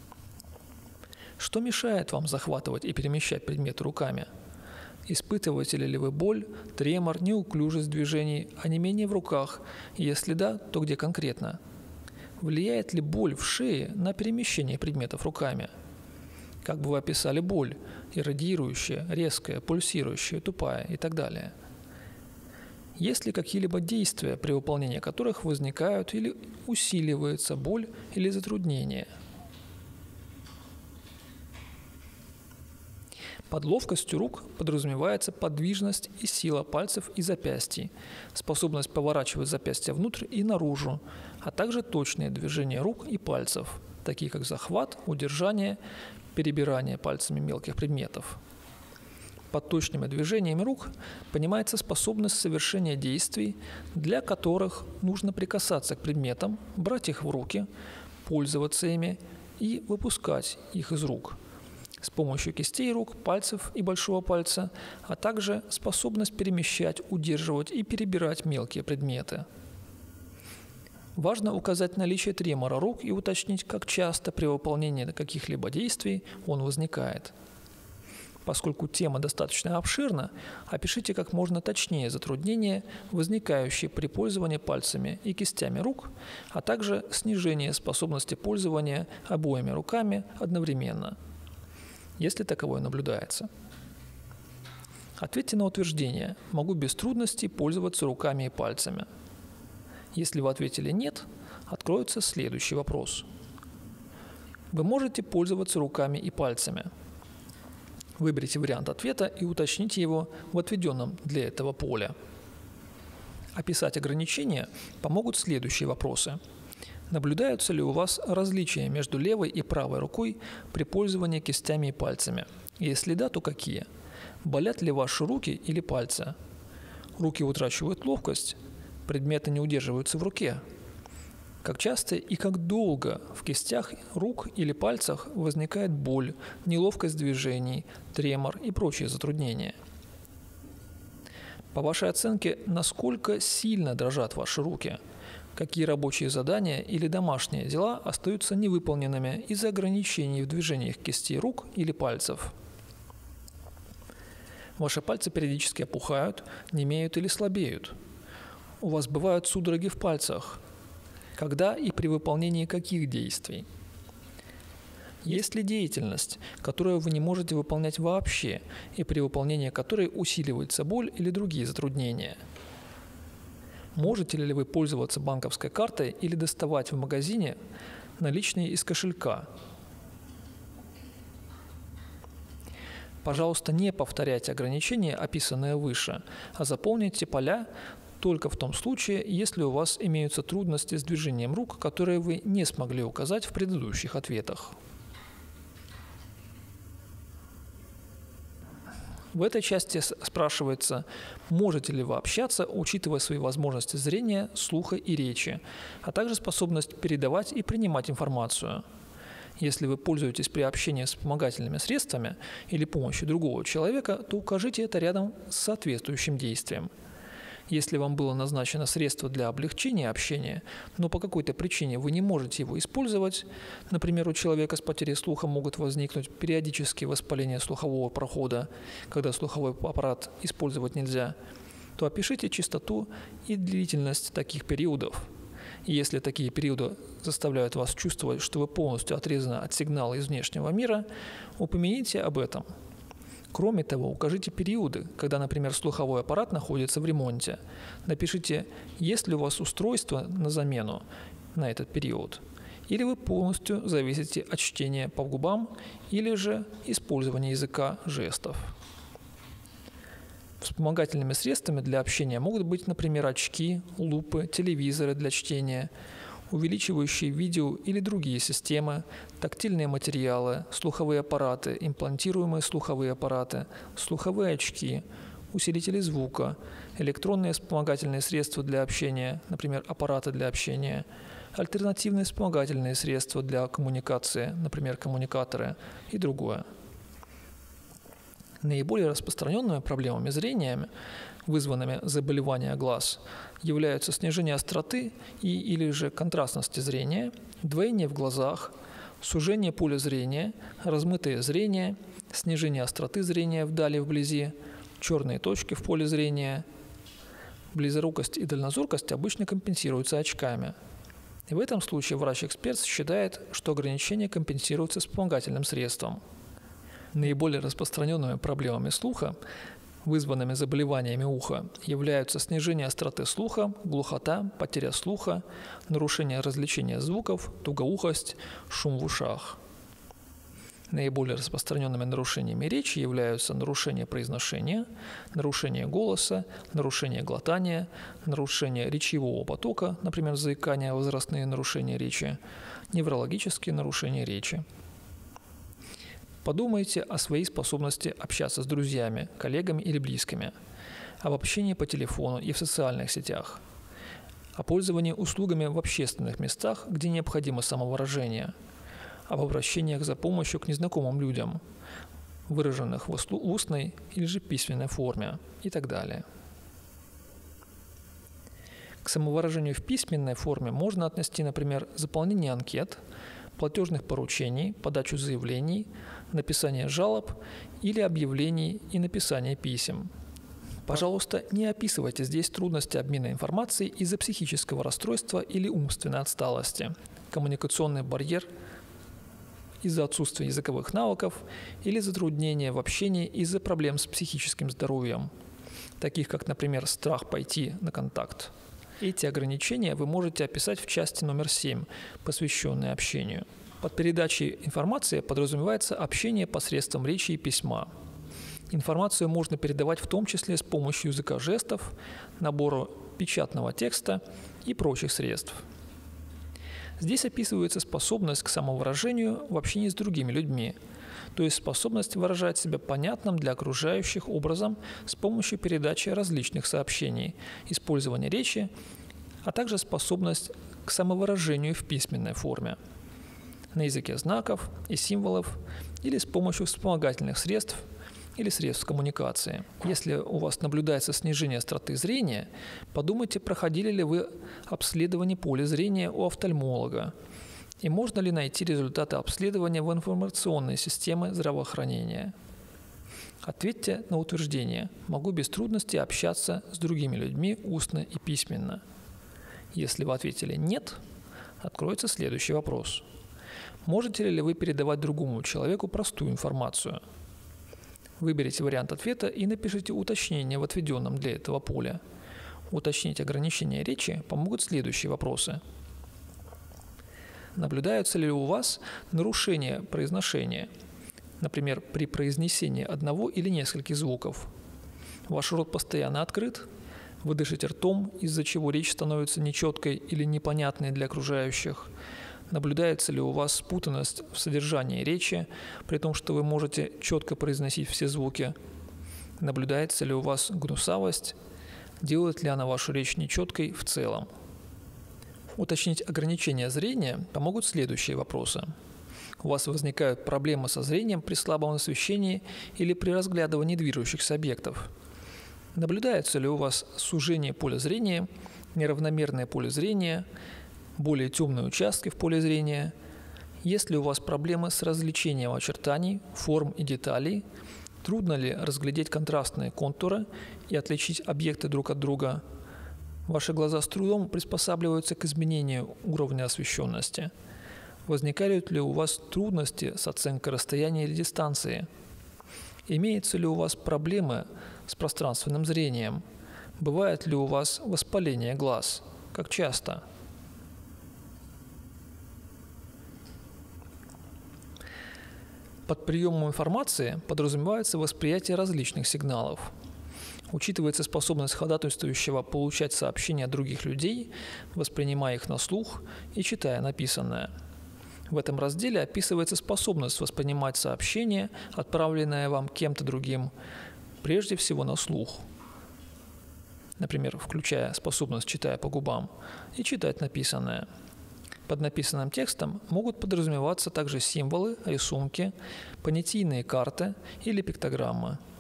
Что мешает вам захватывать и перемещать предметы руками? Испытываете ли вы боль, тремор, неуклюжесть движений, онемение в руках? Если да, то где конкретно? Влияет ли боль в шее на перемещение предметов руками? Как бы вы описали боль? Иррадиирующая, резкая, пульсирующая, тупая и так далее. Есть ли какие-либо действия, при выполнении которых возникают или усиливается боль или затруднение? Под ловкостью рук подразумевается подвижность и сила пальцев и запястий, способность поворачивать запястья внутрь и наружу, а также точные движения рук и пальцев, такие как захват, удержание, перебирание пальцами мелких предметов. Под точными движениями рук понимается способность совершения действий, для которых нужно прикасаться к предметам, брать их в руки, пользоваться ими и выпускать их из рук с помощью кистей рук, пальцев и большого пальца, а также способность перемещать, удерживать и перебирать мелкие предметы. Важно указать наличие тремора рук и уточнить, как часто при выполнении каких-либо действий он возникает. Поскольку тема достаточно обширна, опишите как можно точнее затруднения, возникающие при пользовании пальцами и кистями рук, а также снижение способности пользования обоими руками одновременно, если таковое наблюдается. Ответьте на утверждение «могу без трудностей пользоваться руками и пальцами». Если вы ответили «нет», откроется следующий вопрос. Вы можете пользоваться руками и пальцами. Выберите вариант ответа и уточните его в отведенном для этого поле. Описать ограничения помогут следующие вопросы. Наблюдаются ли у вас различия между левой и правой рукой при пользовании кистями и пальцами? Если да, то какие? Болят ли ваши руки или пальцы? Руки утрачивают ловкость? Предметы не удерживаются в руке? Как часто и как долго в кистях рук или пальцах возникает боль, неловкость движений, тремор и прочие затруднения? По вашей оценке, насколько сильно дрожат ваши руки? Какие рабочие задания или домашние дела остаются невыполненными из-за ограничений в движениях кистей рук или пальцев? Ваши пальцы периодически опухают, немеют или слабеют. У вас бывают судороги в пальцах. Когда и при выполнении каких действий? Есть ли деятельность, которую вы не можете выполнять вообще, и при выполнении которой усиливается боль или другие затруднения? Можете ли вы пользоваться банковской картой или доставать в магазине наличные из кошелька? Пожалуйста, не повторяйте ограничения, описанные выше, а заполните поля только в том случае, если у вас имеются трудности с движением рук, которые вы не смогли указать в предыдущих ответах. В этой части спрашивается, можете ли вы общаться, учитывая свои возможности зрения, слуха и речи, а также способность передавать и принимать информацию. Если вы пользуетесь при общении с вспомогательными средствами или помощью другого человека, то укажите это рядом с соответствующим действием. Если вам было назначено средство для облегчения общения, но по какой-то причине вы не можете его использовать, например, у человека с потерей слуха могут возникнуть периодические воспаления слухового прохода, когда слуховой аппарат использовать нельзя, то опишите частоту и длительность таких периодов. И если такие периоды заставляют вас чувствовать, что вы полностью отрезаны от сигнала из внешнего мира, упомяните об этом. Кроме того, укажите периоды, когда, например, слуховой аппарат находится в ремонте. Напишите, есть ли у вас устройство на замену на этот период, или вы полностью зависите от чтения по губам или же использования языка жестов. Вспомогательными средствами для общения могут быть, например, очки, лупы, телевизоры для чтения, увеличивающие видео или другие системы, тактильные материалы, слуховые аппараты, имплантируемые слуховые аппараты, слуховые очки, усилители звука, электронные вспомогательные средства для общения, например, аппараты для общения, альтернативные вспомогательные средства для коммуникации, например, коммуникаторы и другое. Наиболее распространенными проблемами зрения, вызванными заболеванием глаз, являются снижение остроты или же контрастности зрения, двоение в глазах, сужение поля зрения, размытое зрение, снижение остроты зрения вдали и вблизи, черные точки в поле зрения. Близорукость и дальнозоркость обычно компенсируются очками. И в этом случае врач-эксперт считает, что ограничение компенсируется вспомогательным средством. Наиболее распространенными проблемами слуха, вызванными заболеваниями уха, являются снижение остроты слуха, глухота, потеря слуха, нарушение развлечения звуков, тугоухость, шум в ушах. Наиболее распространенными нарушениями речи являются нарушение произношения, нарушение голоса, нарушение глотания, нарушение речевого потока, например, заикание, возрастные нарушения речи, неврологические нарушения речи. Подумайте о своей способности общаться с друзьями, коллегами или близкими, об общении по телефону и в социальных сетях, о пользовании услугами в общественных местах, где необходимо самовыражение, об обращениях за помощью к незнакомым людям, выраженных в устной или же письменной форме и так далее. К самовыражению в письменной форме можно отнести, например, заполнение анкет, платежных поручений, подачу заявлений, написание жалоб или объявлений и написание писем. Пожалуйста, не описывайте здесь трудности обмена информацией из-за психического расстройства или умственной отсталости, коммуникационный барьер из-за отсутствия языковых навыков или затруднения в общении из-за проблем с психическим здоровьем, таких как, например, страх пойти на контакт. Эти ограничения вы можете описать в части номер 7, посвященной общению. Под передачей информации подразумевается общение посредством речи и письма. Информацию можно передавать в том числе с помощью языка жестов, набора печатного текста и прочих средств. Здесь описывается способность к самовыражению в общении с другими людьми, то есть способность выражать себя понятным для окружающих образом с помощью передачи различных сообщений, использования речи, а также способность к самовыражению в письменной форме, на языке знаков и символов или с помощью вспомогательных средств или средств коммуникации. Если у вас наблюдается снижение остроты зрения, подумайте, проходили ли вы обследование поля зрения у офтальмолога, и можно ли найти результаты обследования в информационной системе здравоохранения. Ответьте на утверждение: «Могу без трудностей общаться с другими людьми устно и письменно». Если вы ответили «нет», откроется следующий вопрос. Можете ли вы передавать другому человеку простую информацию? Выберите вариант ответа и напишите уточнение в отведенном для этого поле. Уточнить ограничения речи помогут следующие вопросы. Наблюдаются ли у вас нарушения произношения, например, при произнесении одного или нескольких звуков? Ваш рот постоянно открыт? Вы дышите ртом, из-за чего речь становится нечеткой или непонятной для окружающих? Наблюдается ли у вас спутанность в содержании речи, при том, что вы можете четко произносить все звуки? Наблюдается ли у вас гнусавость? Делает ли она вашу речь нечеткой в целом? Уточнить ограничения зрения помогут следующие вопросы. У вас возникают проблемы со зрением при слабом освещении или при разглядывании движущихся объектов? Наблюдается ли у вас сужение поля зрения, неравномерное поле зрения, более темные участки в поле зрения? Есть ли у вас проблемы с различением очертаний, форм и деталей? Трудно ли разглядеть контрастные контуры и отличить объекты друг от друга? Ваши глаза с трудом приспосабливаются к изменению уровня освещенности. Возникают ли у вас трудности с оценкой расстояния или дистанции? Имеются ли у вас проблемы с пространственным зрением? Бывает ли у вас воспаление глаз? Как часто? Под приемом информации подразумевается восприятие различных сигналов. Учитывается способность ходатайствующего получать сообщения от других людей, воспринимая их на слух и читая написанное. В этом разделе описывается способность воспринимать сообщение, отправленное вам кем-то другим, прежде всего на слух. Например, включая способность, читая по губам, и читать написанное. Под написанным текстом могут подразумеваться также символы, рисунки, понятийные карты или пиктограммы.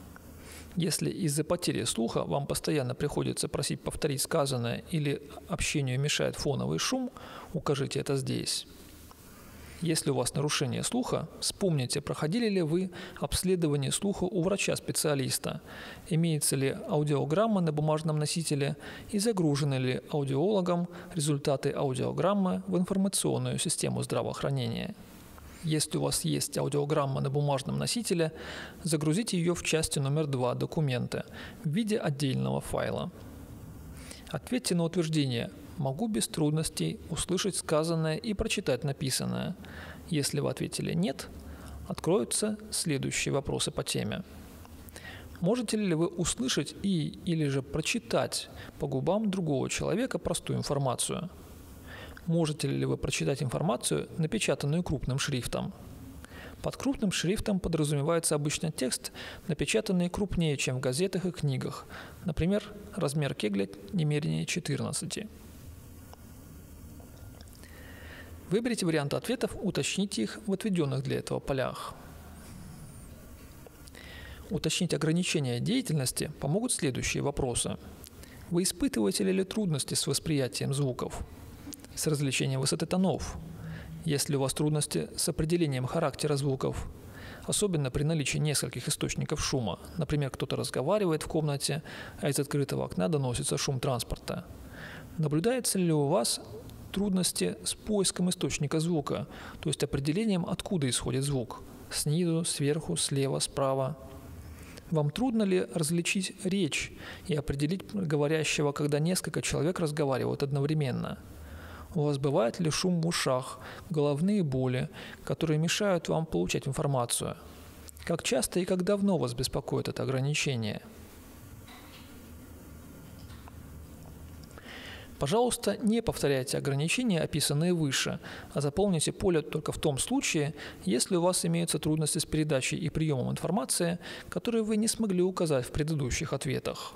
Если из-за потери слуха вам постоянно приходится просить повторить сказанное или общению мешает фоновый шум, укажите это здесь. Если у вас нарушение слуха, вспомните, проходили ли вы обследование слуха у врача-специалиста, имеется ли аудиограмма на бумажном носителе и загружены ли аудиологом результаты аудиограммы в информационную систему здравоохранения. Если у вас есть аудиограмма на бумажном носителе, загрузите ее в части номер 2 документа в виде отдельного файла. Ответьте на утверждение «Могу без трудностей услышать сказанное и прочитать написанное». Если вы ответили «Нет», откроются следующие вопросы по теме. Можете ли вы услышать или же прочитать по губам другого человека простую информацию? Можете ли вы прочитать информацию, напечатанную крупным шрифтом? Под крупным шрифтом подразумевается обычно текст, напечатанный крупнее, чем в газетах и книгах. Например, размер Кегля не менее 14. Выберите варианты ответов, уточните их в отведенных для этого полях. Уточнить ограничения деятельности помогут следующие вопросы. Вы испытываете ли трудности с восприятием звуков? С развлечением высоты тонов? Есть ли у вас трудности с определением характера звуков? Особенно при наличии нескольких источников шума. Например, кто-то разговаривает в комнате, а из открытого окна доносится шум транспорта. Наблюдается ли у вас трудности с поиском источника звука, то есть определением, откуда исходит звук? Снизу, сверху, слева, справа. Вам трудно ли различить речь и определить говорящего, когда несколько человек разговаривают одновременно? У вас бывает ли шум в ушах, головные боли, которые мешают вам получать информацию? Как часто и как давно вас беспокоит это ограничение? Пожалуйста, не повторяйте ограничения, описанные выше, а заполните поле только в том случае, если у вас имеются трудности с передачей и приемом информации, которые вы не смогли указать в предыдущих ответах.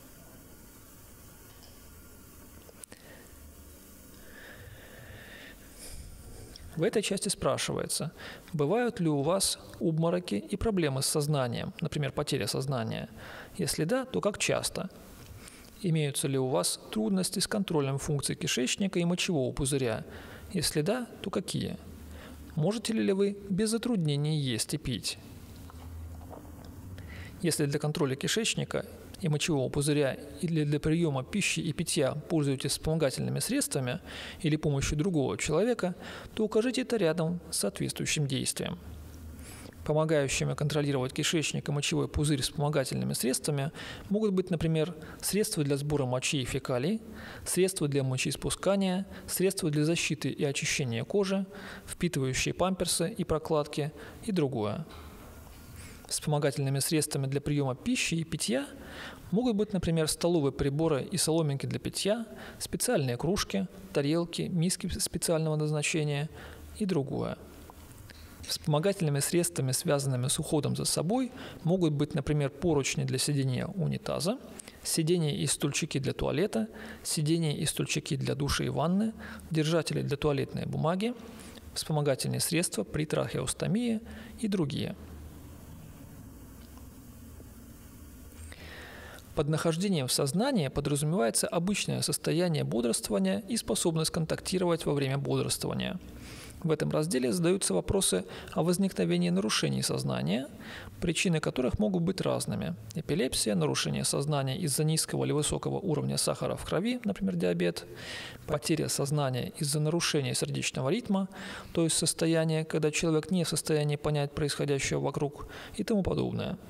В этой части спрашивается, бывают ли у вас обмороки и проблемы с сознанием, например, потеря сознания? Если да, то как часто? Имеются ли у вас трудности с контролем функций кишечника и мочевого пузыря? Если да, то какие? Можете ли вы без затруднений есть и пить? Если для контроля кишечника и мочевого пузыря или для приема пищи и питья пользуетесь вспомогательными средствами или помощью другого человека, то укажите это рядом с соответствующим действием. Помогающими контролировать кишечник и мочевой пузырь вспомогательными средствами могут быть, например, средства для сбора мочи и фекалий, средства для мочеиспускания, средства для защиты и очищения кожи, впитывающие памперсы и прокладки и другое. Вспомогательными средствами для приема пищи и питья могут быть, например, столовые приборы и соломинки для питья, специальные кружки, тарелки, миски специального назначения и другое. Вспомогательными средствами, связанными с уходом за собой, могут быть, например, поручни для сидения унитаза, сиденья и стульчики для туалета, сиденья и стульчики для душа и ванны, держатели для туалетной бумаги, вспомогательные средства при трахеостомии и другие. Под нахождением в сознании подразумевается обычное состояние бодрствования и способность контактировать во время бодрствования. В этом разделе задаются вопросы о возникновении нарушений сознания, причины которых могут быть разными. Эпилепсия, нарушение сознания из-за низкого или высокого уровня сахара в крови, например, диабет, потеря сознания из-за нарушения сердечного ритма, то есть состояние, когда человек не в состоянии понять происходящее вокруг и тому подобное.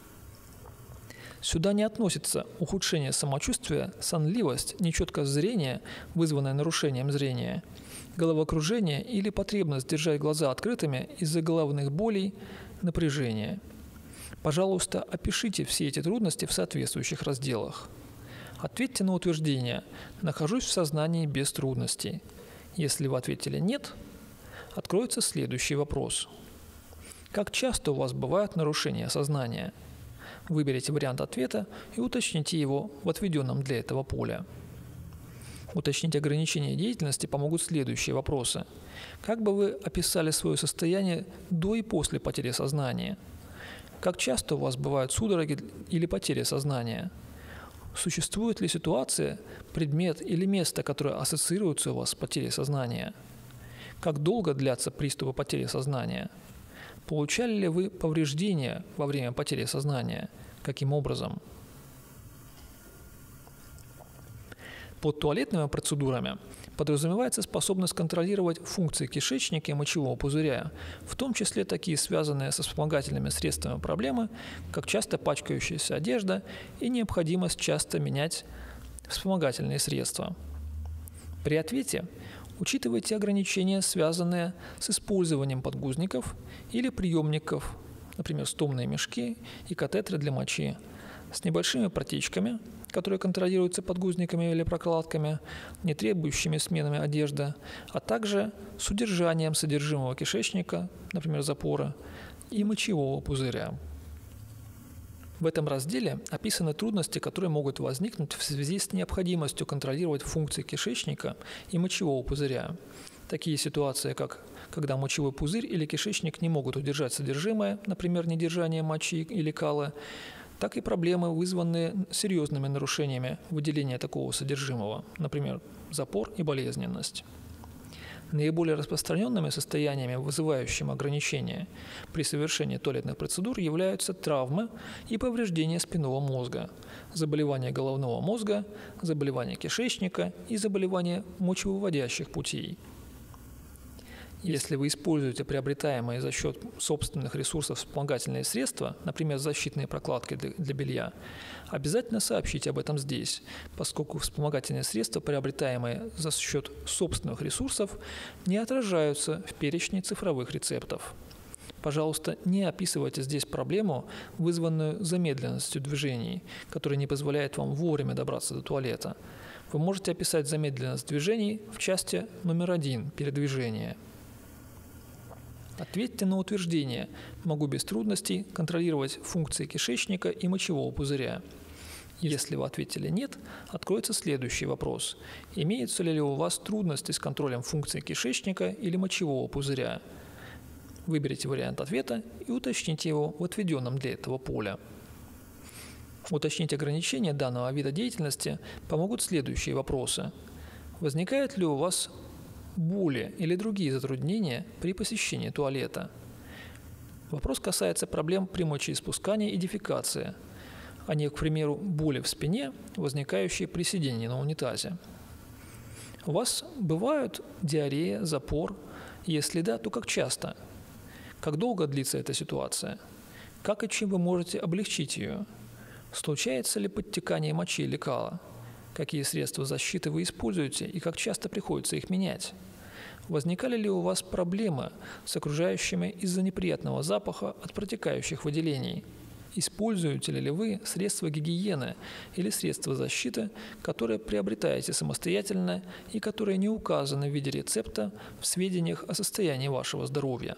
Сюда не относится ухудшение самочувствия, сонливость, нечеткость зрения, вызванное нарушением зрения, головокружение или потребность держать глаза открытыми из-за головных болей, напряжения. Пожалуйста, опишите все эти трудности в соответствующих разделах. Ответьте на утверждение «Нахожусь в сознании без трудностей». Если вы ответили «нет», откроется следующий вопрос. Как часто у вас бывают нарушения сознания? Выберите вариант ответа и уточните его в отведенном для этого поле. Уточнить ограничения деятельности помогут следующие вопросы. Как бы вы описали свое состояние до и после потери сознания? Как часто у вас бывают судороги или потери сознания? Существует ли ситуация, предмет или место, которое ассоциируется у вас с потерей сознания? Как долго длятся приступы потери сознания? Получали ли вы повреждения во время потери сознания? Каким образом? Под туалетными процедурами подразумевается способность контролировать функции кишечника и мочевого пузыря, в том числе такие связанные со вспомогательными средствами проблемы, как часто пачкающаяся одежда и необходимость часто менять вспомогательные средства. При ответе учитывайте ограничения, связанные с использованием подгузников или приемников, например, стомные мешки и катетеры для мочи, с небольшими протечками, которые контролируются подгузниками или прокладками, не требующими смены одежды, а также с удержанием содержимого кишечника, например, запора, и мочевого пузыря. В этом разделе описаны трудности, которые могут возникнуть в связи с необходимостью контролировать функции кишечника и мочевого пузыря. Такие ситуации, как когда мочевой пузырь или кишечник не могут удержать содержимое, например, недержание мочи или кала, так и проблемы, вызванные серьезными нарушениями выделения такого содержимого, например, запор и болезненность. Наиболее распространенными состояниями, вызывающими ограничения при совершении туалетных процедур, являются травмы и повреждения спинного мозга, заболевания головного мозга, заболевания кишечника и заболевания мочевыводящих путей. Если вы используете приобретаемые за счет собственных ресурсов вспомогательные средства, например, защитные прокладки для белья, обязательно сообщите об этом здесь, поскольку вспомогательные средства, приобретаемые за счет собственных ресурсов, не отражаются в перечне цифровых рецептов. Пожалуйста, не описывайте здесь проблему, вызванную замедленностью движений, которая не позволяет вам вовремя добраться до туалета. Вы можете описать замедленность движений в части номер 1 «Передвижение». Ответьте на утверждение «Могу без трудностей контролировать функции кишечника и мочевого пузыря». Если вы ответили «нет», откроется следующий вопрос. Имеются ли у вас трудности с контролем функций кишечника или мочевого пузыря? Выберите вариант ответа и уточните его в отведенном для этого поле. Уточнить ограничения данного вида деятельности помогут следующие вопросы. Возникают ли у вас боли или другие затруднения при посещении туалета? Вопрос касается проблем при мочеиспускании и дефекации, а не, к примеру, боли в спине, возникающие при сидении на унитазе. У вас бывают диарея, запор? Если да, то как часто? Как долго длится эта ситуация? Как и чем вы можете облегчить ее? Случается ли подтекание мочи или кала? Какие средства защиты вы используете и как часто приходится их менять? Возникали ли у вас проблемы с окружающими из-за неприятного запаха от протекающих выделений? Используете ли вы средства гигиены или средства защиты, которые приобретаете самостоятельно и которые не указаны в виде рецепта в сведениях о состоянии вашего здоровья?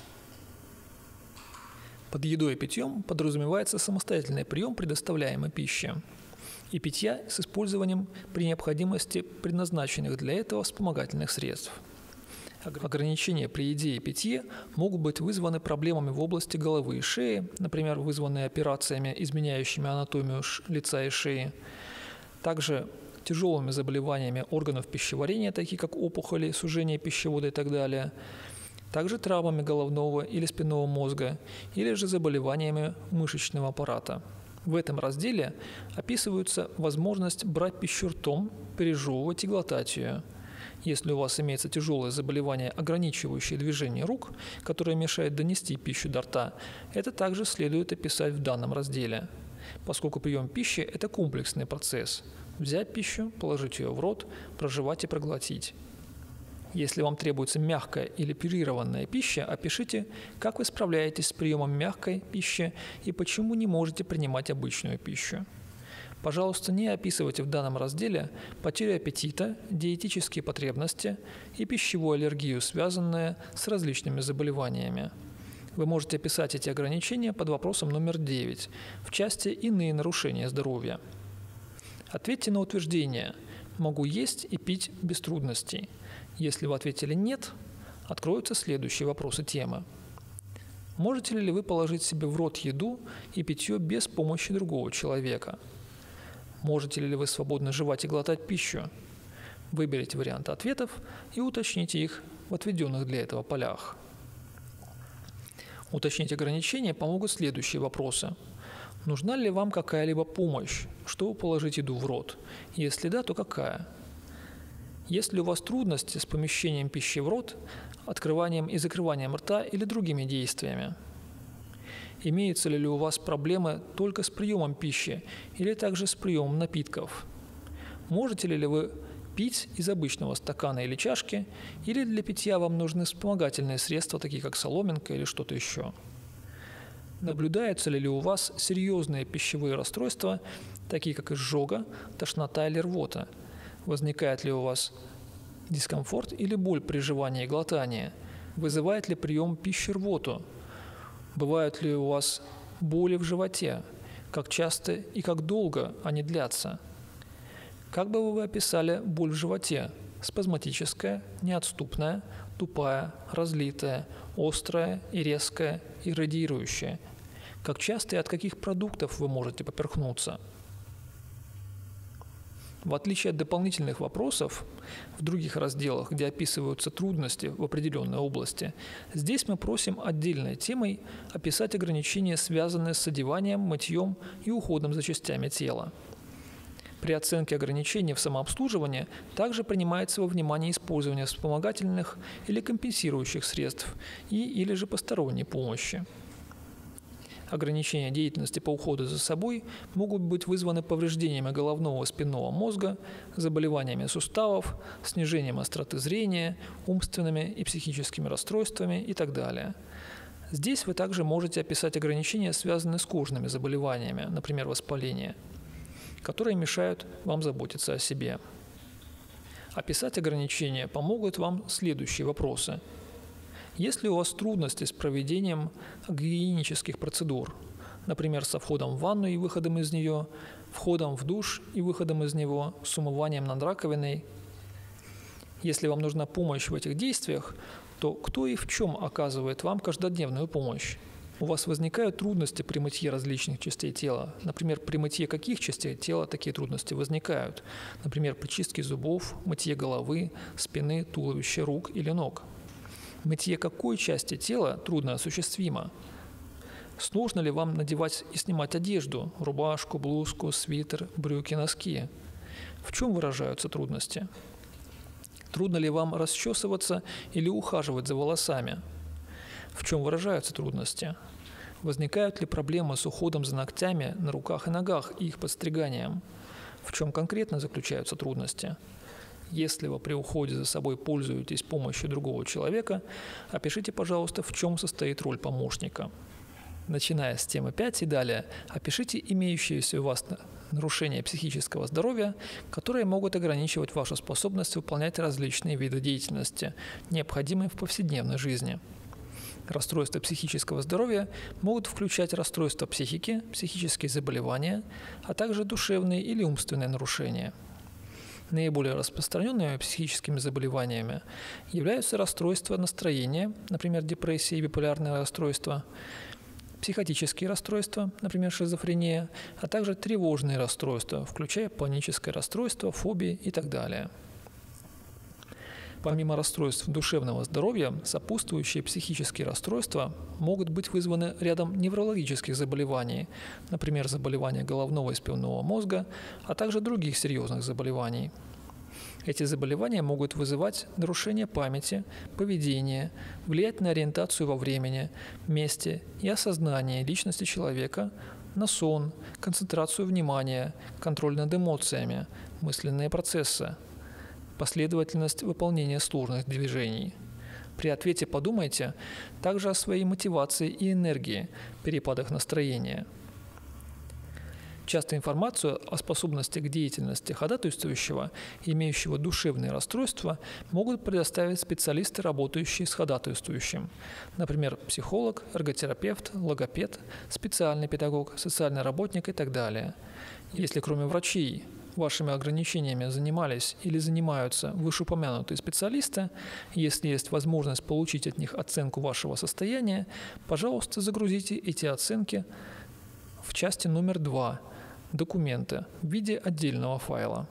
Под едой и питьем подразумевается самостоятельный прием предоставляемой пищи и питья с использованием при необходимости предназначенных для этого вспомогательных средств. Ограничения при еде и питье могут быть вызваны проблемами в области головы и шеи, например, вызванные операциями, изменяющими анатомию лица и шеи, также тяжелыми заболеваниями органов пищеварения, такие как опухоли, сужение пищевода и так далее, также травмами головного или спинного мозга, или же заболеваниями мышечного аппарата. В этом разделе описывается возможность брать пищу ртом, пережевывать и глотать ее. Если у вас имеется тяжелое заболевание, ограничивающее движение рук, которое мешает донести пищу до рта, это также следует описать в данном разделе. Поскольку прием пищи – это комплексный процесс. Взять пищу, положить ее в рот, прожевать и проглотить. Если вам требуется мягкая или пюрированная пища, опишите, как вы справляетесь с приемом мягкой пищи и почему не можете принимать обычную пищу. Пожалуйста, не описывайте в данном разделе потерю аппетита, диетические потребности и пищевую аллергию, связанные с различными заболеваниями. Вы можете описать эти ограничения под вопросом номер 9 в части «Иные нарушения здоровья». Ответьте на утверждение «Могу есть и пить без трудностей». Если вы ответили «нет», откроются следующие вопросы темы. Можете ли вы положить себе в рот еду и питье без помощи другого человека? Можете ли вы свободно жевать и глотать пищу? Выберите варианты ответов и уточните их в отведенных для этого полях. Уточнить ограничения помогут следующие вопросы. Нужна ли вам какая-либо помощь, чтобы положить еду в рот? Если да, то какая? Есть ли у вас трудности с помещением пищи в рот, открыванием и закрыванием рта или другими действиями? Имеются ли у вас проблемы только с приемом пищи или также с приемом напитков? Можете ли вы пить из обычного стакана или чашки, или для питья вам нужны вспомогательные средства, такие как соломинка или что-то еще? Наблюдаются ли у вас серьезные пищевые расстройства, такие как изжога, тошнота или рвота? Возникает ли у вас дискомфорт или боль при жевании и глотании? Вызывает ли прием пищи рвоту? Бывают ли у вас боли в животе? Как часто и как долго они длятся? Как бы вы описали боль в животе? Спазматическая, неотступная, тупая, разлитая, острая и резкая и радиирующая? Как часто и от каких продуктов вы можете поперхнуться? В отличие от дополнительных вопросов в других разделах, где описываются трудности в определенной области, здесь мы просим отдельной темой описать ограничения, связанные с одеванием, мытьем и уходом за частями тела. При оценке ограничений в самообслуживании также принимается во внимание использование вспомогательных или компенсирующих средств или же посторонней помощи. Ограничения деятельности по уходу за собой могут быть вызваны повреждениями головного и спинного мозга, заболеваниями суставов, снижением остроты зрения, умственными и психическими расстройствами и так далее. Здесь вы также можете описать ограничения, связанные с кожными заболеваниями, например, воспаление, которые мешают вам заботиться о себе. Описать ограничения помогут вам следующие вопросы. Есть ли у вас трудности с проведением гигиенических процедур, например, со входом в ванну и выходом из нее, входом в душ и выходом из него, с умыванием над раковиной? Если вам нужна помощь в этих действиях, то кто и в чем оказывает вам каждодневную помощь? У вас возникают трудности при мытье различных частей тела. Например, при мытье каких частей тела такие трудности возникают? Например, при чистке зубов, мытье головы, спины, туловища, рук или ног. Мытье какой части тела трудно осуществимо? Сложно ли вам надевать и снимать одежду, рубашку, блузку, свитер, брюки, носки? В чем выражаются трудности? Трудно ли вам расчесываться или ухаживать за волосами? В чем выражаются трудности? Возникают ли проблемы с уходом за ногтями на руках и ногах и их подстриганием? В чем конкретно заключаются трудности? Если вы при уходе за собой пользуетесь помощью другого человека, опишите, пожалуйста, в чем состоит роль помощника. Начиная с темы 5 и далее, опишите имеющиеся у вас нарушения психического здоровья, которые могут ограничивать вашу способность выполнять различные виды деятельности, необходимые в повседневной жизни. Расстройства психического здоровья могут включать расстройства психики, психические заболевания, а также душевные или умственные нарушения. Наиболее распространенными психическими заболеваниями являются расстройства настроения, например, депрессия и биполярное расстройство, психотические расстройства, например, шизофрения, а также тревожные расстройства, включая паническое расстройство, фобии и так далее. Помимо расстройств душевного здоровья, сопутствующие психические расстройства могут быть вызваны рядом неврологических заболеваний, например, заболевания головного и спинного мозга, а также других серьезных заболеваний. Эти заболевания могут вызывать нарушение памяти, поведения, влиять на ориентацию во времени, месте и осознание личности человека, на сон, концентрацию внимания, контроль над эмоциями, мысленные процессы, последовательность выполнения сложных движений. При ответе подумайте также о своей мотивации и энергии, перепадах настроения. Часто информацию о способности к деятельности ходатайствующего, имеющего душевные расстройства, могут предоставить специалисты, работающие с ходатайствующим, например, психолог, эрготерапевт, логопед, специальный педагог, социальный работник и так далее. Если кроме врачей вашими ограничениями занимались или занимаются вышеупомянутые специалисты, если есть возможность получить от них оценку вашего состояния, пожалуйста, загрузите эти оценки в части номер 2 «Документы» в виде отдельного файла.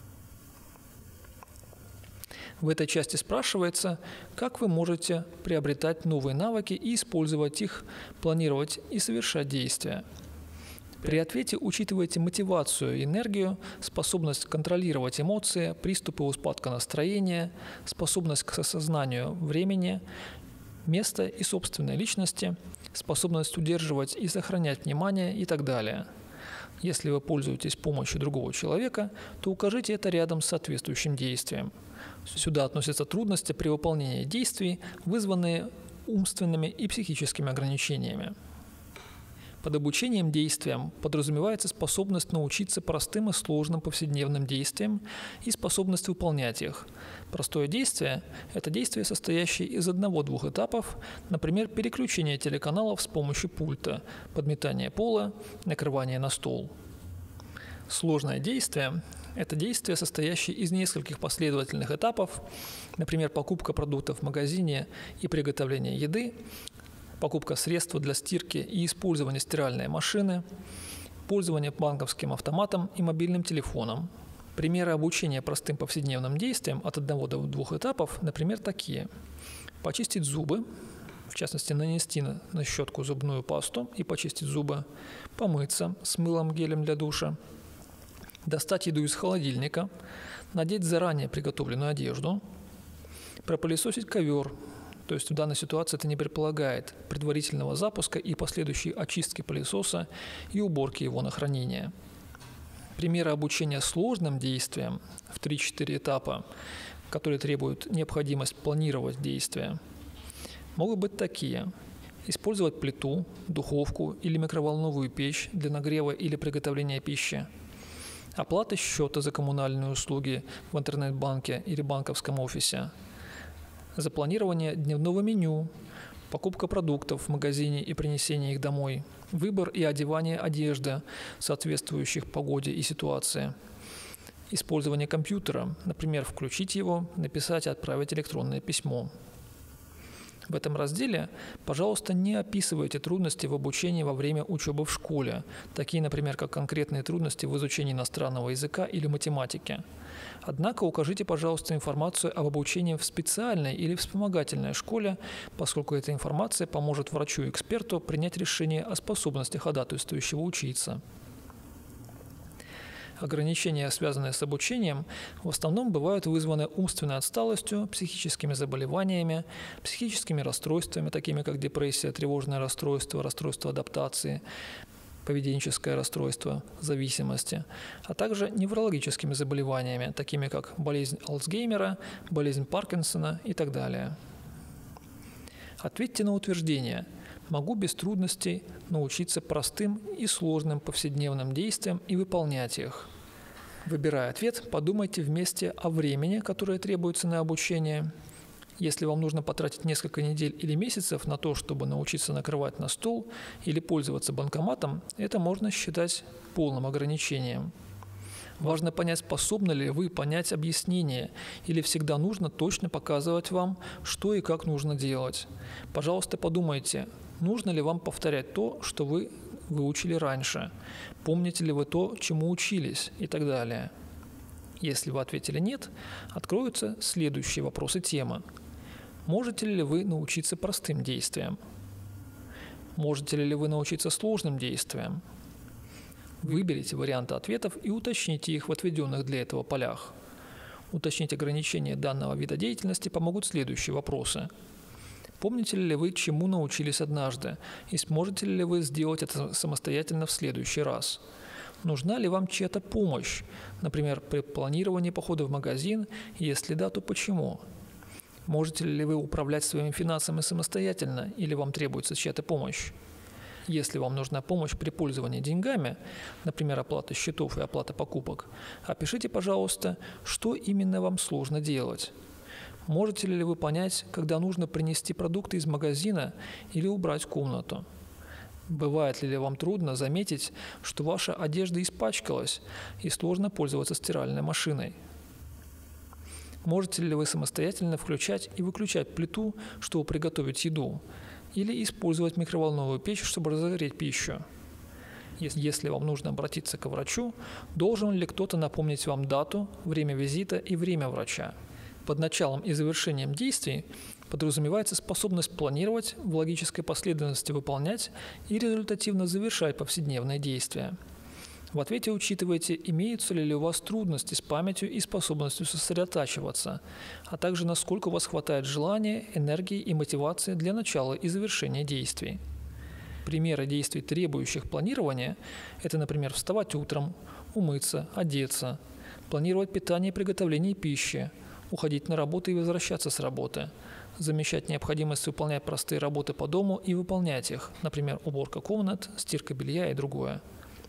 В этой части спрашивается, как вы можете приобретать новые навыки и использовать их, планировать и совершать действия. При ответе учитывайте мотивацию и энергию, способность контролировать эмоции, приступы упадка настроения, способность к осознанию времени, места и собственной личности, способность удерживать и сохранять внимание и так далее. Если вы пользуетесь помощью другого человека, то укажите это рядом с соответствующим действием. Сюда относятся трудности при выполнении действий, вызванные умственными и психическими ограничениями. Под обучением действиям подразумевается способность научиться простым и сложным повседневным действиям и способность выполнять их. Простое действие – это действие, состоящее из 1-2 этапов, например, переключение телеканалов с помощью пульта, подметание пола, накрывание на стол. Сложное действие – это действие, состоящее из нескольких последовательных этапов, например, покупка продуктов в магазине и приготовление еды, покупка средств для стирки и использование стиральной машины, пользование банковским автоматом и мобильным телефоном. Примеры обучения простым повседневным действиям от 1 до 2 этапов, например, такие. Почистить зубы, в частности, нанести на щетку зубную пасту и почистить зубы, помыться с мылом, гелем для душа, достать еду из холодильника, надеть заранее приготовленную одежду, пропылесосить ковер, то есть в данной ситуации это не предполагает предварительного запуска и последующей очистки пылесоса и уборки его на хранение. Примеры обучения сложным действиям в 3-4 этапа, которые требуют необходимость планировать действия, могут быть такие. Использовать плиту, духовку или микроволновую печь для нагрева или приготовления пищи, оплата счета за коммунальные услуги в интернет-банке или банковском офисе, запланирование дневного меню, покупка продуктов в магазине и принесение их домой, выбор и одевание одежды, соответствующих погоде и ситуации, использование компьютера, например, включить его, написать и отправить электронное письмо. В этом разделе, пожалуйста, не описывайте трудности в обучении во время учебы в школе, такие, например, как конкретные трудности в изучении иностранного языка или математики. Однако укажите, пожалуйста, информацию об обучении в специальной или вспомогательной школе, поскольку эта информация поможет врачу-эксперту принять решение о способности ходатайствующего учиться. Ограничения, связанные с обучением, в основном бывают вызваны умственной отсталостью, психическими заболеваниями, психическими расстройствами, такими как депрессия, тревожное расстройство, расстройство адаптации, поведенческое расстройство зависимости, а также неврологическими заболеваниями, такими как болезнь Альцгеймера, болезнь Паркинсона и так далее. Ответьте на утверждение: «Могу без трудностей научиться простым и сложным повседневным действиям и выполнять их». Выбирая ответ, подумайте вместе о времени, которое требуется на обучение. Если вам нужно потратить несколько недель или месяцев на то, чтобы научиться накрывать на стол или пользоваться банкоматом, это можно считать полным ограничением. Важно понять, способны ли вы понять объяснение, или всегда нужно точно показывать вам, что и как нужно делать. Пожалуйста, подумайте, нужно ли вам повторять то, что вы выучили раньше, помните ли вы то, чему учились и так далее. Если вы ответили «нет», откроются следующие вопросы темы. Можете ли вы научиться простым действиям? Можете ли вы научиться сложным действиям? Выберите варианты ответов и уточните их в отведенных для этого полях. Уточнить ограничения данного вида деятельности помогут следующие вопросы. Помните ли вы, чему научились однажды, и сможете ли вы сделать это самостоятельно в следующий раз? Нужна ли вам чья-то помощь, например, при планировании похода в магазин, и если да, то почему? Можете ли вы управлять своими финансами самостоятельно, или вам требуется чья-то помощь? Если вам нужна помощь при пользовании деньгами, например, оплата счетов и оплата покупок, опишите, пожалуйста, что именно вам сложно делать. Можете ли вы понять, когда нужно принести продукты из магазина или убрать комнату? Бывает ли вам трудно заметить, что ваша одежда испачкалась и сложно пользоваться стиральной машиной? Можете ли вы самостоятельно включать и выключать плиту, чтобы приготовить еду, или использовать микроволновую печь, чтобы разогреть пищу? Если вам нужно обратиться к врачу, должен ли кто-то напомнить вам дату, время визита и время врача? Под началом и завершением действий подразумевается способность планировать, в логической последовательности выполнять и результативно завершать повседневные действия. В ответе учитывайте, имеются ли у вас трудности с памятью и способностью сосредотачиваться, а также насколько у вас хватает желания, энергии и мотивации для начала и завершения действий. Примеры действий, требующих планирования – это, например, вставать утром, умыться, одеться, планировать питание и приготовление пищи, уходить на работу и возвращаться с работы, замещать необходимость выполнять простые работы по дому и выполнять их, например, уборка комнат, стирка белья и другое,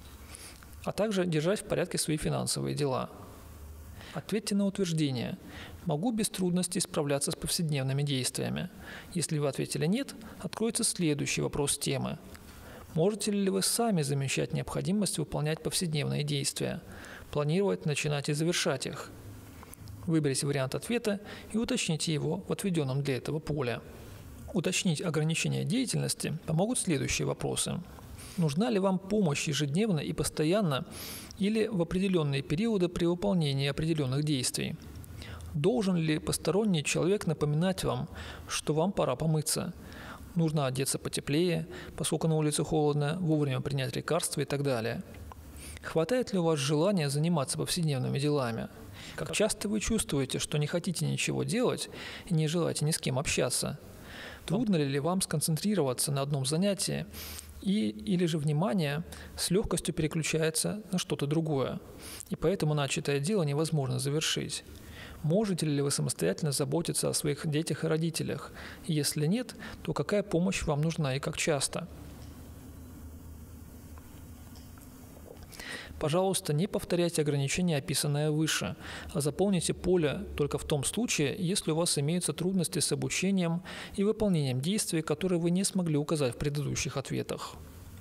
а также держать в порядке свои финансовые дела. Ответьте на утверждение: «Могу без трудностей справляться с повседневными действиями». Если вы ответили «нет», откроется следующий вопрос темы. Можете ли вы сами замещать необходимость выполнять повседневные действия, планировать, начинать и завершать их? Выберите вариант ответа и уточните его в отведенном для этого поле. Уточнить ограничения деятельности помогут следующие вопросы. Нужна ли вам помощь ежедневно и постоянно или в определенные периоды при выполнении определенных действий? Должен ли посторонний человек напоминать вам, что вам пора помыться? Нужно одеться потеплее, поскольку на улице холодно, вовремя принять лекарства и так далее. Хватает ли у вас желания заниматься повседневными делами? Как часто вы чувствуете, что не хотите ничего делать и не желаете ни с кем общаться? Трудно ли вам сконцентрироваться на одном занятии, или же внимание с легкостью переключается на что-то другое, и поэтому начатое дело невозможно завершить? Можете ли вы самостоятельно заботиться о своих детях и родителях? И если нет, то какая помощь вам нужна и как часто? Пожалуйста, не повторяйте ограничения, описанные выше, а заполните поле только в том случае, если у вас имеются трудности с обучением и выполнением действий, которые вы не смогли указать в предыдущих ответах.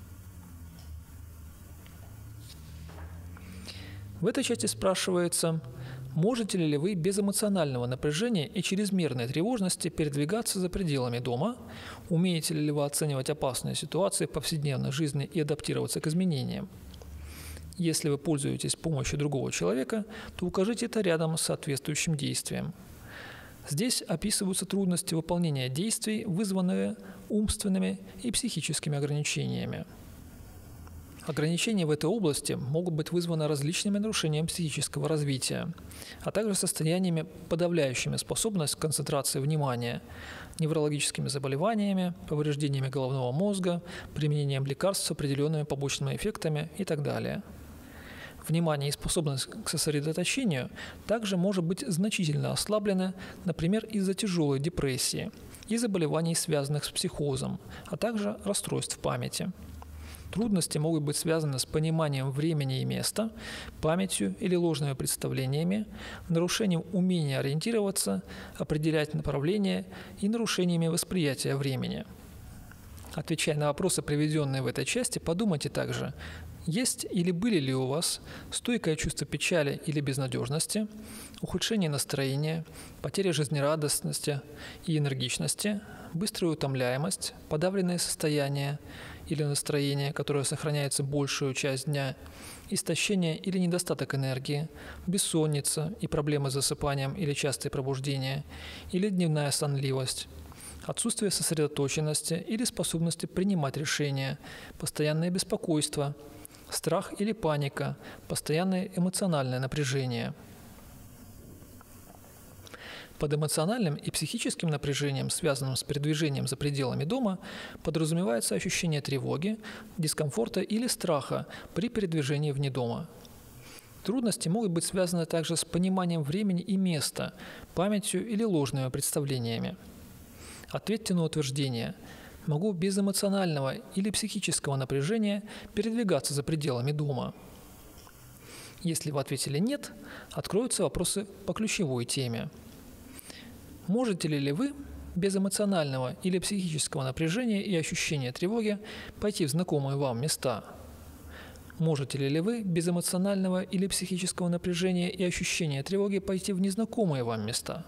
В этой части спрашивается: можете ли вы без эмоционального напряжения и чрезмерной тревожности передвигаться за пределами дома? Умеете ли вы оценивать опасные ситуации в повседневной жизни и адаптироваться к изменениям? Если вы пользуетесь помощью другого человека, то укажите это рядом с соответствующим действием. Здесь описываются трудности выполнения действий, вызванные умственными и психическими ограничениями. Ограничения в этой области могут быть вызваны различными нарушениями психического развития, а также состояниями, подавляющими способность концентрации внимания, неврологическими заболеваниями, повреждениями головного мозга, применением лекарств с определенными побочными эффектами и так далее. Внимание и способность к сосредоточению также может быть значительно ослаблена, например, из-за тяжелой депрессии и заболеваний, связанных с психозом, а также расстройств памяти. Трудности могут быть связаны с пониманием времени и места, памятью или ложными представлениями, нарушением умения ориентироваться, определять направление и нарушениями восприятия времени. Отвечая на вопросы, приведенные в этой части, подумайте также: есть или были ли у вас стойкое чувство печали или безнадежности, ухудшение настроения, потеря жизнерадостности и энергичности, быстрая утомляемость, подавленное состояние или настроение, которое сохраняется большую часть дня, истощение или недостаток энергии, бессонница и проблемы с засыпанием или частые пробуждения, или дневная сонливость, отсутствие сосредоточенности или способности принимать решения, постоянное беспокойство, страх или паника, постоянное эмоциональное напряжение. Под эмоциональным и психическим напряжением, связанным с передвижением за пределами дома, подразумевается ощущение тревоги, дискомфорта или страха при передвижении вне дома. Трудности могут быть связаны также с пониманием времени и места, памятью или ложными представлениями. Ответьте на утверждение: могу без эмоционального или психического напряжения передвигаться за пределами дома. Если вы ответили «нет», откроются вопросы по ключевой теме. Можете ли вы без эмоционального или психического напряжения и ощущения тревоги пойти в знакомые вам места? Можете ли вы без эмоционального или психического напряжения и ощущения тревоги пойти в незнакомые вам места?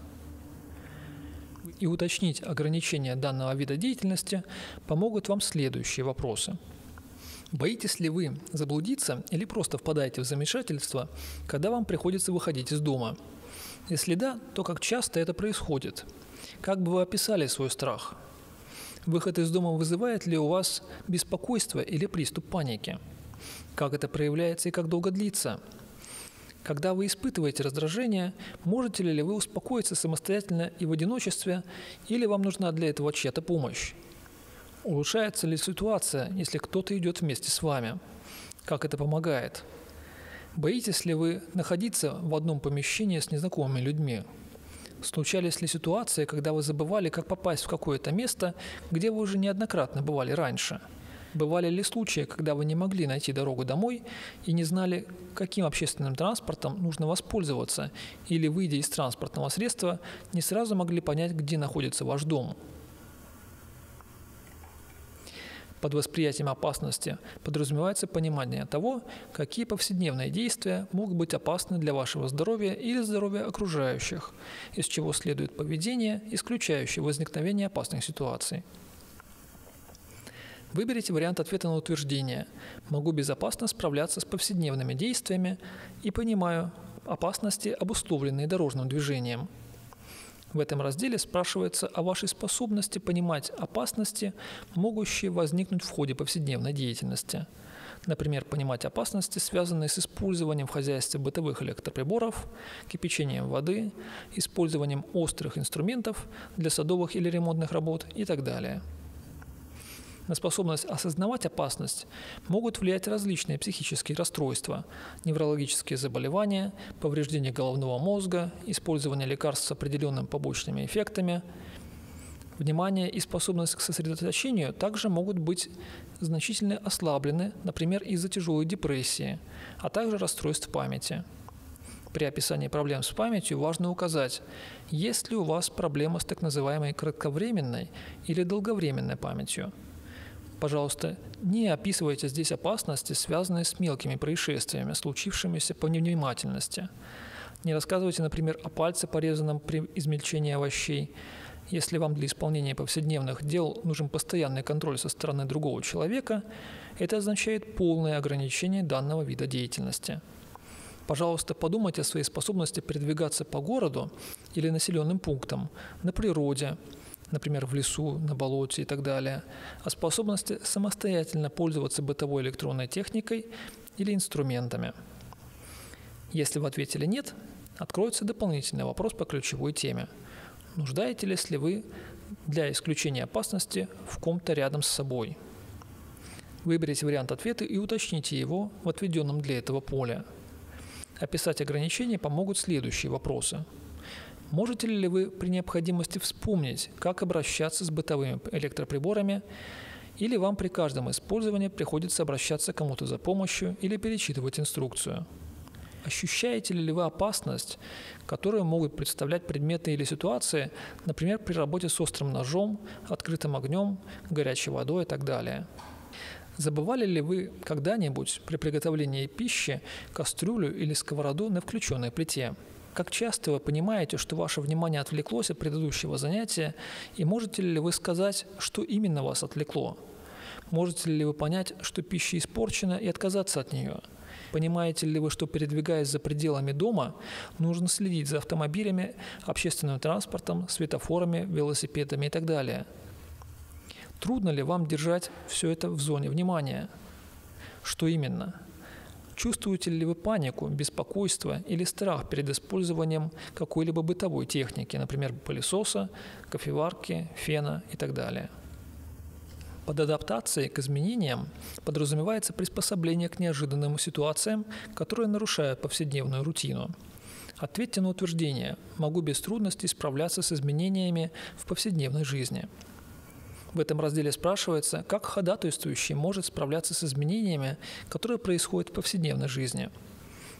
И уточнить ограничения данного вида деятельности помогут вам следующие вопросы. Боитесь ли вы заблудиться или просто впадаете в замешательство, когда вам приходится выходить из дома? Если да, то как часто это происходит? Как бы вы описали свой страх? Выход из дома вызывает ли у вас беспокойство или приступ паники? Как это проявляется и как долго длится? Когда вы испытываете раздражение, можете ли вы успокоиться самостоятельно и в одиночестве, или вам нужна для этого чья-то помощь? Улучшается ли ситуация, если кто-то идет вместе с вами? Как это помогает? Боитесь ли вы находиться в одном помещении с незнакомыми людьми? Случались ли ситуации, когда вы забывали, как попасть в какое-то место, где вы уже неоднократно бывали раньше? Бывали ли случаи, когда вы не могли найти дорогу домой и не знали, каким общественным транспортом нужно воспользоваться, или, выйдя из транспортного средства, не сразу могли понять, где находится ваш дом? Под восприятием опасности подразумевается понимание того, какие повседневные действия могут быть опасны для вашего здоровья или здоровья окружающих, из чего следует поведение, исключающее возникновение опасных ситуаций. Выберите вариант ответа на утверждение «Могу безопасно справляться с повседневными действиями и понимаю опасности, обусловленные дорожным движением». В этом разделе спрашивается о вашей способности понимать опасности, могущие возникнуть в ходе повседневной деятельности. Например, понимать опасности, связанные с использованием в хозяйстве бытовых электроприборов, кипячением воды, использованием острых инструментов для садовых или ремонтных работ и так далее. На способность осознавать опасность могут влиять различные психические расстройства, неврологические заболевания, повреждение головного мозга, использование лекарств с определенными побочными эффектами. Внимание и способность к сосредоточению также могут быть значительно ослаблены, например, из-за тяжелой депрессии, а также расстройств памяти. При описании проблем с памятью важно указать, есть ли у вас проблема с так называемой кратковременной или долговременной памятью. Пожалуйста, не описывайте здесь опасности, связанные с мелкими происшествиями, случившимися по невнимательности. Не рассказывайте, например, о пальце, порезанном при измельчении овощей. Если вам для исполнения повседневных дел нужен постоянный контроль со стороны другого человека, это означает полное ограничение данного вида деятельности. Пожалуйста, подумайте о своей способности передвигаться по городу или населенным пунктам, на природе, например, в лесу, на болоте и так далее, о способности самостоятельно пользоваться бытовой электронной техникой или инструментами. Если вы ответили «нет», откроется дополнительный вопрос по ключевой теме. Нуждаетесь ли вы для исключения опасности в ком-то рядом с собой? Выберите вариант ответа и уточните его в отведенном для этого поле. Описать ограничения помогут следующие вопросы. Можете ли вы при необходимости вспомнить, как обращаться с бытовыми электроприборами, или вам при каждом использовании приходится обращаться к кому-то за помощью или перечитывать инструкцию? Ощущаете ли вы опасность, которую могут представлять предметы или ситуации, например, при работе с острым ножом, открытым огнем, горячей водой и так далее? Забывали ли вы когда-нибудь при приготовлении пищи кастрюлю или сковороду на включенной плите? Как часто вы понимаете, что ваше внимание отвлеклось от предыдущего занятия, и можете ли вы сказать, что именно вас отвлекло? Можете ли вы понять, что пища испорчена, и отказаться от нее? Понимаете ли вы, что, передвигаясь за пределами дома, нужно следить за автомобилями, общественным транспортом, светофорами, велосипедами и так далее? Трудно ли вам держать все это в зоне внимания? Что именно? Чувствуете ли вы панику, беспокойство или страх перед использованием какой-либо бытовой техники, например, пылесоса, кофеварки, фена и так далее? Под адаптацией к изменениям подразумевается приспособление к неожиданным ситуациям, которые нарушают повседневную рутину. Ответьте на утверждение «Могу без трудностей справляться с изменениями в повседневной жизни». В этом разделе спрашивается, как ходатайствующий может справляться с изменениями, которые происходят в повседневной жизни.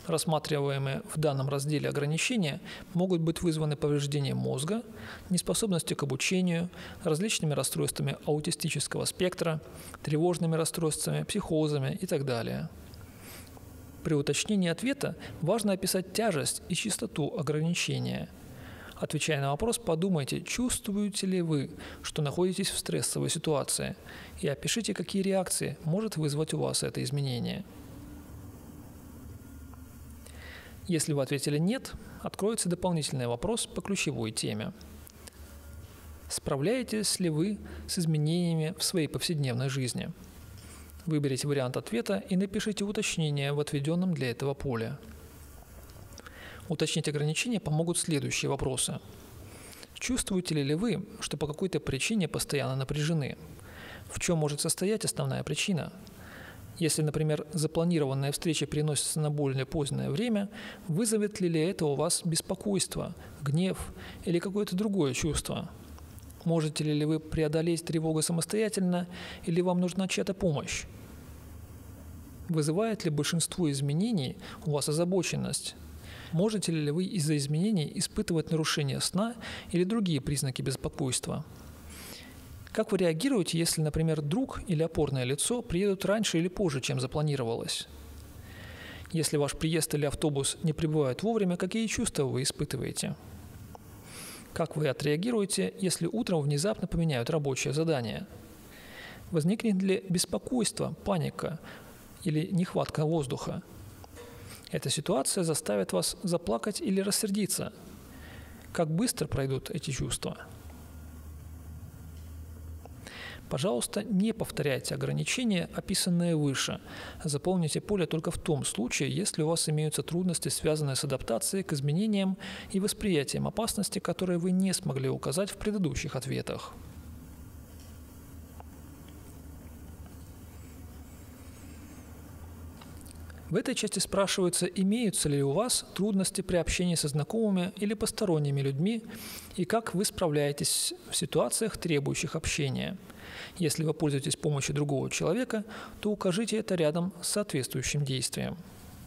Рассматриваемые в данном разделе ограничения могут быть вызваны повреждением мозга, неспособностью к обучению, различными расстройствами аутистического спектра, тревожными расстройствами, психозами и так далее. При уточнении ответа важно описать тяжесть и частоту ограничения. Отвечая на вопрос, подумайте, чувствуете ли вы, что находитесь в стрессовой ситуации, и опишите, какие реакции может вызвать у вас это изменение. Если вы ответили «нет», откроется дополнительный вопрос по ключевой теме. Справляетесь ли вы с изменениями в своей повседневной жизни? Выберите вариант ответа и напишите уточнение в отведенном для этого поле. Уточнить ограничения помогут следующие вопросы. Чувствуете ли вы, что по какой-то причине постоянно напряжены? В чем может состоять основная причина? Если, например, запланированная встреча переносится на более позднее время, вызовет ли это у вас беспокойство, гнев или какое-то другое чувство? Можете ли вы преодолеть тревогу самостоятельно или вам нужна чья-то помощь? Вызывает ли большинство изменений у вас озабоченность? Можете ли вы из-за изменений испытывать нарушение сна или другие признаки беспокойства? Как вы реагируете, если, например, друг или опорное лицо приедут раньше или позже, чем запланировалось? Если ваш приезд или автобус не прибывают вовремя, какие чувства вы испытываете? Как вы отреагируете, если утром внезапно поменяют рабочее задание? Возникнет ли беспокойство, паника или нехватка воздуха? Эта ситуация заставит вас заплакать или рассердиться. Как быстро пройдут эти чувства? Пожалуйста, не повторяйте ограничения, описанные выше. Заполните поле только в том случае, если у вас имеются трудности, связанные с адаптацией к изменениям и восприятием опасности, которые вы не смогли указать в предыдущих ответах. В этой части спрашивается, имеются ли у вас трудности при общении со знакомыми или посторонними людьми, и как вы справляетесь в ситуациях, требующих общения. Если вы пользуетесь помощью другого человека, то укажите это рядом с соответствующим действием.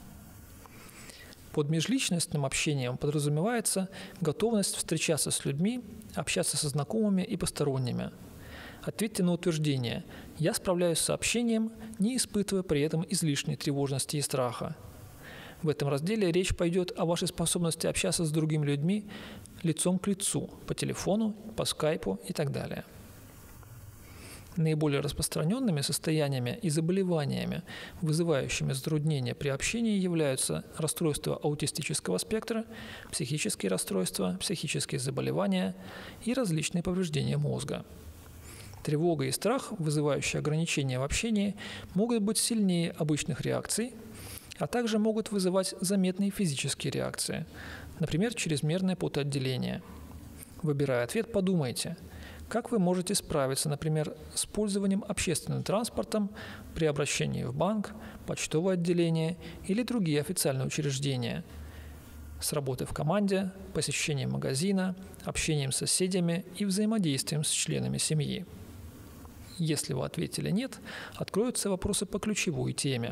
Под межличностным общением подразумевается готовность встречаться с людьми, общаться со знакомыми и посторонними. Ответьте на утверждение «Я справляюсь с общением, не испытывая при этом излишней тревожности и страха». В этом разделе речь пойдет о вашей способности общаться с другими людьми лицом к лицу, по телефону, по скайпу и так далее. Наиболее распространенными состояниями и заболеваниями, вызывающими затруднения при общении, являются расстройства аутистического спектра, психические расстройства, психические заболевания и различные повреждения мозга. Тревога и страх, вызывающие ограничения в общении, могут быть сильнее обычных реакций, а также могут вызывать заметные физические реакции, например, чрезмерное потоотделение. Выбирая ответ, подумайте, как вы можете справиться, например, с пользованием общественным транспортом при обращении в банк, почтовое отделение или другие официальные учреждения, с работой в команде, посещением магазина, общением с соседями и взаимодействием с членами семьи. Если вы ответили «нет», откроются вопросы по ключевой теме.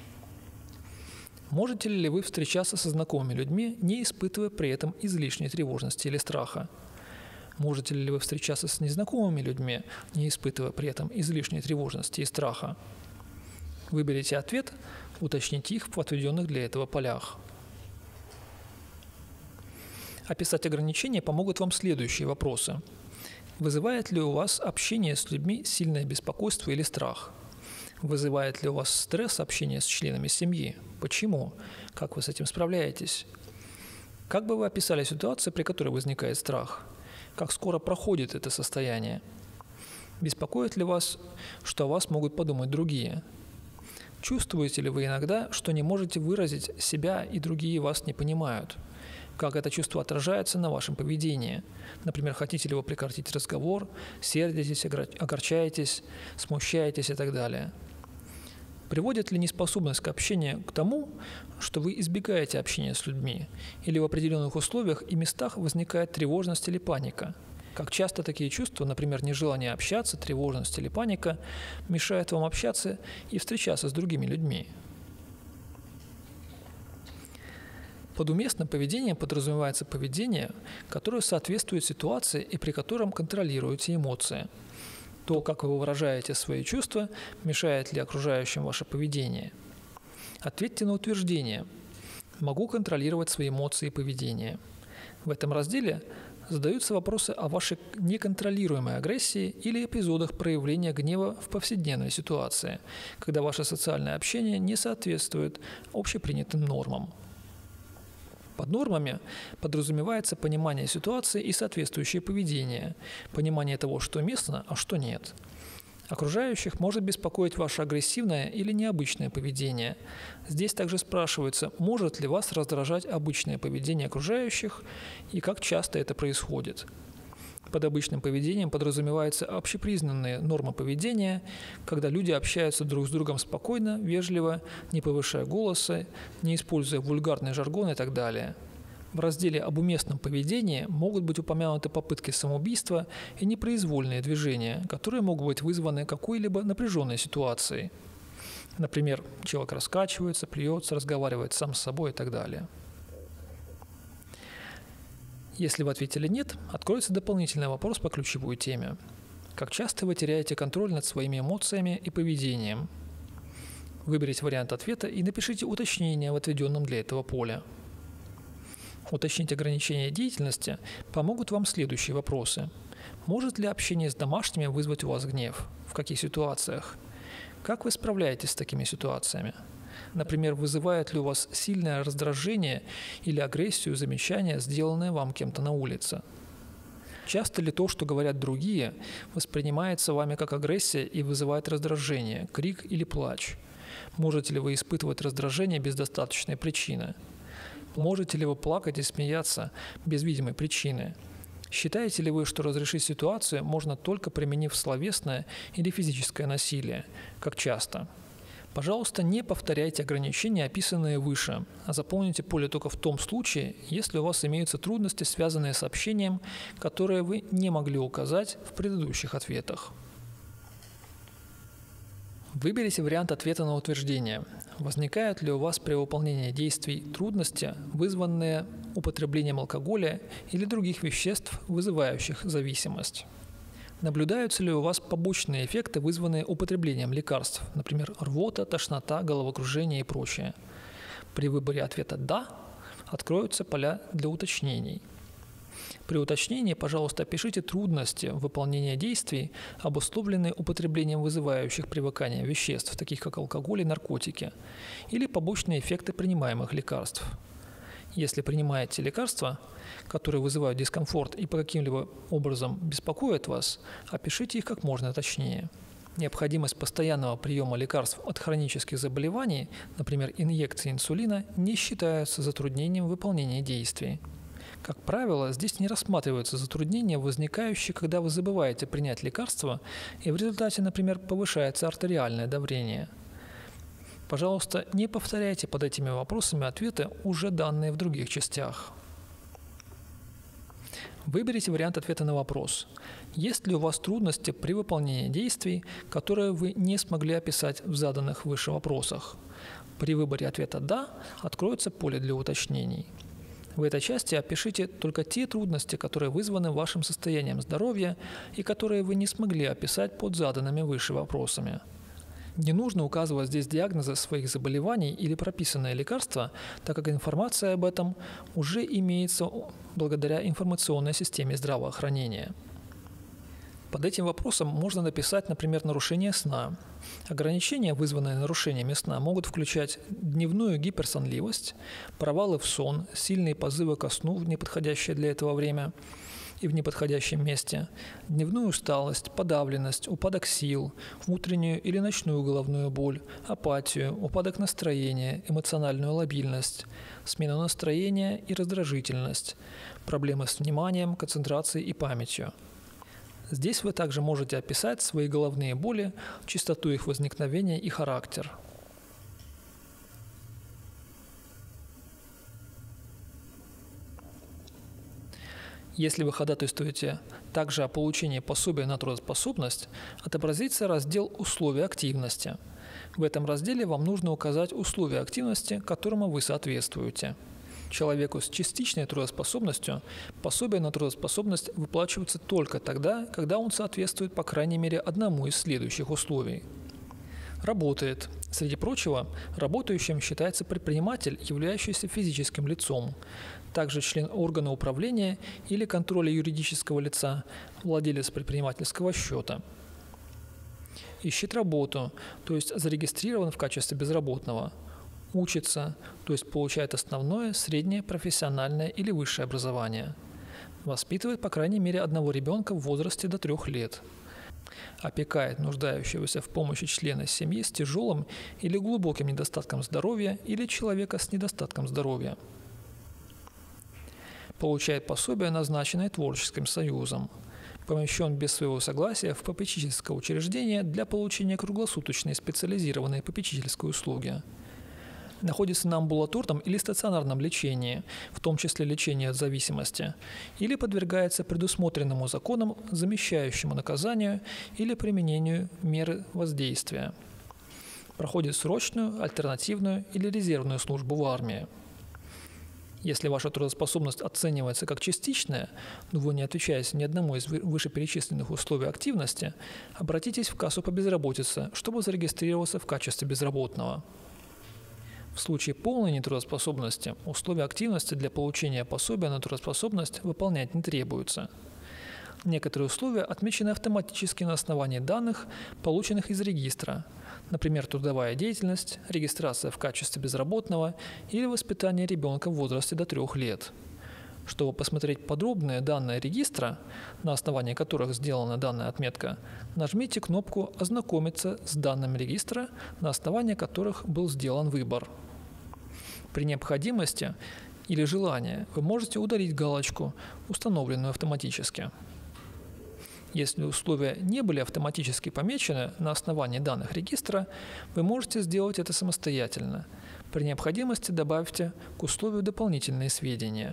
Можете ли вы встречаться со знакомыми людьми, не испытывая при этом излишней тревожности или страха? Можете ли вы встречаться с незнакомыми людьми, не испытывая при этом излишней тревожности и страха? Выберите ответ, уточните их в отведенных для этого полях. Описать ограничения помогут вам следующие вопросы. Вызывает ли у вас общение с людьми сильное беспокойство или страх? Вызывает ли у вас стресс общения с членами семьи? Почему? Как вы с этим справляетесь? Как бы вы описали ситуацию, при которой возникает страх? Как скоро проходит это состояние? Беспокоит ли вас, что о вас могут подумать другие? Чувствуете ли вы иногда, что не можете выразить себя и другие вас не понимают? Как это чувство отражается на вашем поведении? Например, хотите ли вы прекратить разговор, сердитесь, огорчаетесь, смущаетесь и так далее. Приводит ли неспособность к общению к тому, что вы избегаете общения с людьми, или в определенных условиях и местах возникает тревожность или паника? Как часто такие чувства, например, нежелание общаться, тревожность или паника, мешают вам общаться и встречаться с другими людьми? Под уместным поведением подразумевается поведение, которое соответствует ситуации и при котором контролируете эмоции. То, как вы выражаете свои чувства, мешает ли окружающим ваше поведение. Ответьте на утверждение «Могу контролировать свои эмоции и поведение». В этом разделе задаются вопросы о вашей неконтролируемой агрессии или эпизодах проявления гнева в повседневной ситуации, когда ваше социальное общение не соответствует общепринятым нормам. Под нормами подразумевается понимание ситуации и соответствующее поведение, понимание того, что уместно, а что нет. Окружающих может беспокоить ваше агрессивное или необычное поведение. Здесь также спрашивается, может ли вас раздражать обычное поведение окружающих и как часто это происходит. Под обычным поведением подразумеваются общепризнанные нормы поведения, когда люди общаются друг с другом спокойно, вежливо, не повышая голоса, не используя вульгарный жаргон и так далее. В разделе об уместном поведении могут быть упомянуты попытки самоубийства и непроизвольные движения, которые могут быть вызваны какой-либо напряженной ситуацией. Например, человек раскачивается, плюется, разговаривает сам с собой и так далее. Если вы ответили «нет», откроется дополнительный вопрос по ключевой теме. Как часто вы теряете контроль над своими эмоциями и поведением? Выберите вариант ответа и напишите уточнение в отведенном для этого поле. Уточнить ограничения деятельности помогут вам следующие вопросы. Может ли общение с домашними вызвать у вас гнев? В каких ситуациях? Как вы справляетесь с такими ситуациями? Например, вызывает ли у вас сильное раздражение или агрессию замечания, сделанное вам кем-то на улице? Часто ли то, что говорят другие, воспринимается вами как агрессия и вызывает раздражение, крик или плач? Можете ли вы испытывать раздражение без достаточной причины? Можете ли вы плакать и смеяться без видимой причины? Считаете ли вы, что разрешить ситуацию можно только применив словесное или физическое насилие? Как часто? Пожалуйста, не повторяйте ограничения, описанные выше, а заполните поле только в том случае, если у вас имеются трудности, связанные с общением, которые вы не могли указать в предыдущих ответах. Выберите вариант ответа на утверждение. Возникают ли у вас при выполнении действий трудности, вызванные употреблением алкоголя или других веществ, вызывающих зависимость? Наблюдаются ли у вас побочные эффекты, вызванные употреблением лекарств, например, рвота, тошнота, головокружение и прочее? При выборе ответа «да» откроются поля для уточнений. При уточнении, пожалуйста, опишите трудности выполнения действий, обусловленные употреблением вызывающих привыкание веществ, таких как алкоголь и наркотики, или побочные эффекты принимаемых лекарств. Если принимаете лекарства, которые вызывают дискомфорт и по каким-либо образом беспокоят вас, опишите их как можно точнее. Необходимость постоянного приема лекарств от хронических заболеваний, например, инъекции инсулина, не считается затруднением выполнения действий. Как правило, здесь не рассматриваются затруднения, возникающие, когда вы забываете принять лекарство, и в результате, например, повышается артериальное давление. Пожалуйста, не повторяйте под этими вопросами ответы, уже данные в других частях. Выберите вариант ответа на вопрос. Есть ли у вас трудности при выполнении действий, которые вы не смогли описать в заданных выше вопросах? При выборе ответа «да» откроется поле для уточнений. В этой части опишите только те трудности, которые вызваны вашим состоянием здоровья и которые вы не смогли описать под заданными выше вопросами. Не нужно указывать здесь диагнозы своих заболеваний или прописанные лекарства, так как информация об этом уже имеется благодаря информационной системе здравоохранения. Под этим вопросом можно написать, например, нарушение сна. Ограничения, вызванные нарушениями сна, могут включать дневную гиперсонливость, провалы в сон, сильные позывы ко сну в неподходящее для этого время и в неподходящем месте, дневную усталость, подавленность, упадок сил, утреннюю или ночную головную боль, апатию, упадок настроения, эмоциональную лобильность, смену настроения и раздражительность, проблемы с вниманием, концентрацией и памятью. Здесь вы также можете описать свои головные боли, частоту их возникновения и характер. Если вы ходатайствуете также о получении пособия на трудоспособность, отобразится раздел «Условия активности». В этом разделе вам нужно указать условия активности, которому вы соответствуете. Человеку с частичной трудоспособностью пособие на трудоспособность выплачивается только тогда, когда он соответствует по крайней мере одному из следующих условий. Работает. Среди прочего, работающим считается предприниматель, являющийся физическим лицом, также член органа управления или контроля юридического лица, владелец предпринимательского счета. Ищет работу, то есть зарегистрирован в качестве безработного. Учится, то есть получает основное, среднее, профессиональное или высшее образование. Воспитывает по крайней мере одного ребенка в возрасте до 3 лет. Опекает нуждающегося в помощи члена семьи с тяжелым или глубоким недостатком здоровья или человека с недостатком здоровья. Получает пособие, назначенное творческим союзом. Помещен без своего согласия в попечительское учреждение для получения круглосуточной специализированной попечительской услуги. Находится на амбулаторном или стационарном лечении, в том числе лечении от зависимости, или подвергается предусмотренному законом замещающему наказанию или применению меры воздействия. Проходит срочную, альтернативную или резервную службу в армии. Если ваша трудоспособность оценивается как частичная, но вы не отвечаете ни одному из вышеперечисленных условий активности, обратитесь в кассу по безработице, чтобы зарегистрироваться в качестве безработного. В случае полной нетрудоспособности условия активности для получения пособия на трудоспособность выполнять не требуются. Некоторые условия отмечены автоматически на основании данных, полученных из регистра, например, трудовая деятельность, регистрация в качестве безработного или воспитание ребенка в возрасте до 3 лет. Чтобы посмотреть подробные данные регистра, на основании которых сделана данная отметка, нажмите кнопку «Ознакомиться с данными регистра», на основании которых был сделан выбор. При необходимости или желании вы можете удалить галочку, установленную автоматически. Если условия не были автоматически помечены на основании данных регистра, вы можете сделать это самостоятельно. При необходимости добавьте к условию дополнительные сведения.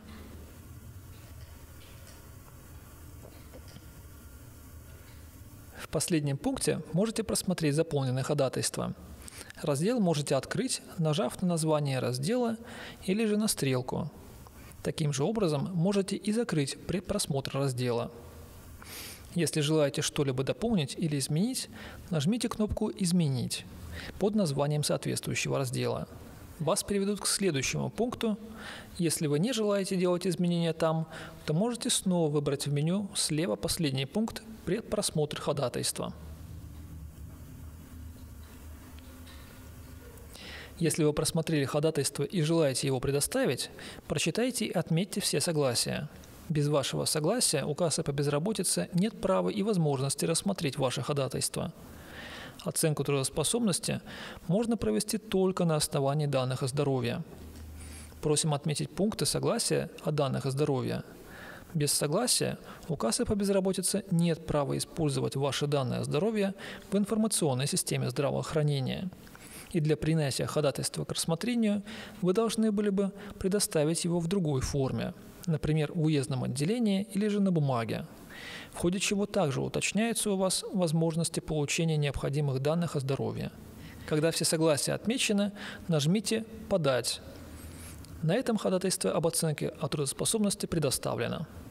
В последнем пункте можете просмотреть заполненные ходатайства. Раздел можете открыть, нажав на название раздела или же на стрелку. Таким же образом можете и закрыть предпросмотр раздела. Если желаете что-либо дополнить или изменить, нажмите кнопку «Изменить» под названием соответствующего раздела. Вас переведут к следующему пункту. Если вы не желаете делать изменения там, то можете снова выбрать в меню слева последний пункт «Предпросмотр ходатайства». Если вы просмотрели ходатайство и желаете его предоставить, прочитайте и отметьте все согласия. Без вашего согласия у кассы по безработице нет права и возможности рассмотреть ваше ходатайство. Оценку трудоспособности можно провести только на основании данных о здоровье. Просим отметить пункты согласия о данных о здоровье. Без согласия у кассы по безработице нет права использовать ваши данные о здоровье в информационной системе здравоохранения. И для принятия ходатайства к рассмотрению вы должны были бы предоставить его в другой форме, например, в уездном отделении или же на бумаге, в ходе чего также уточняются у вас возможности получения необходимых данных о здоровье. Когда все согласия отмечены, нажмите «Подать». На этом ходатайство об оценке о трудоспособности предоставлено.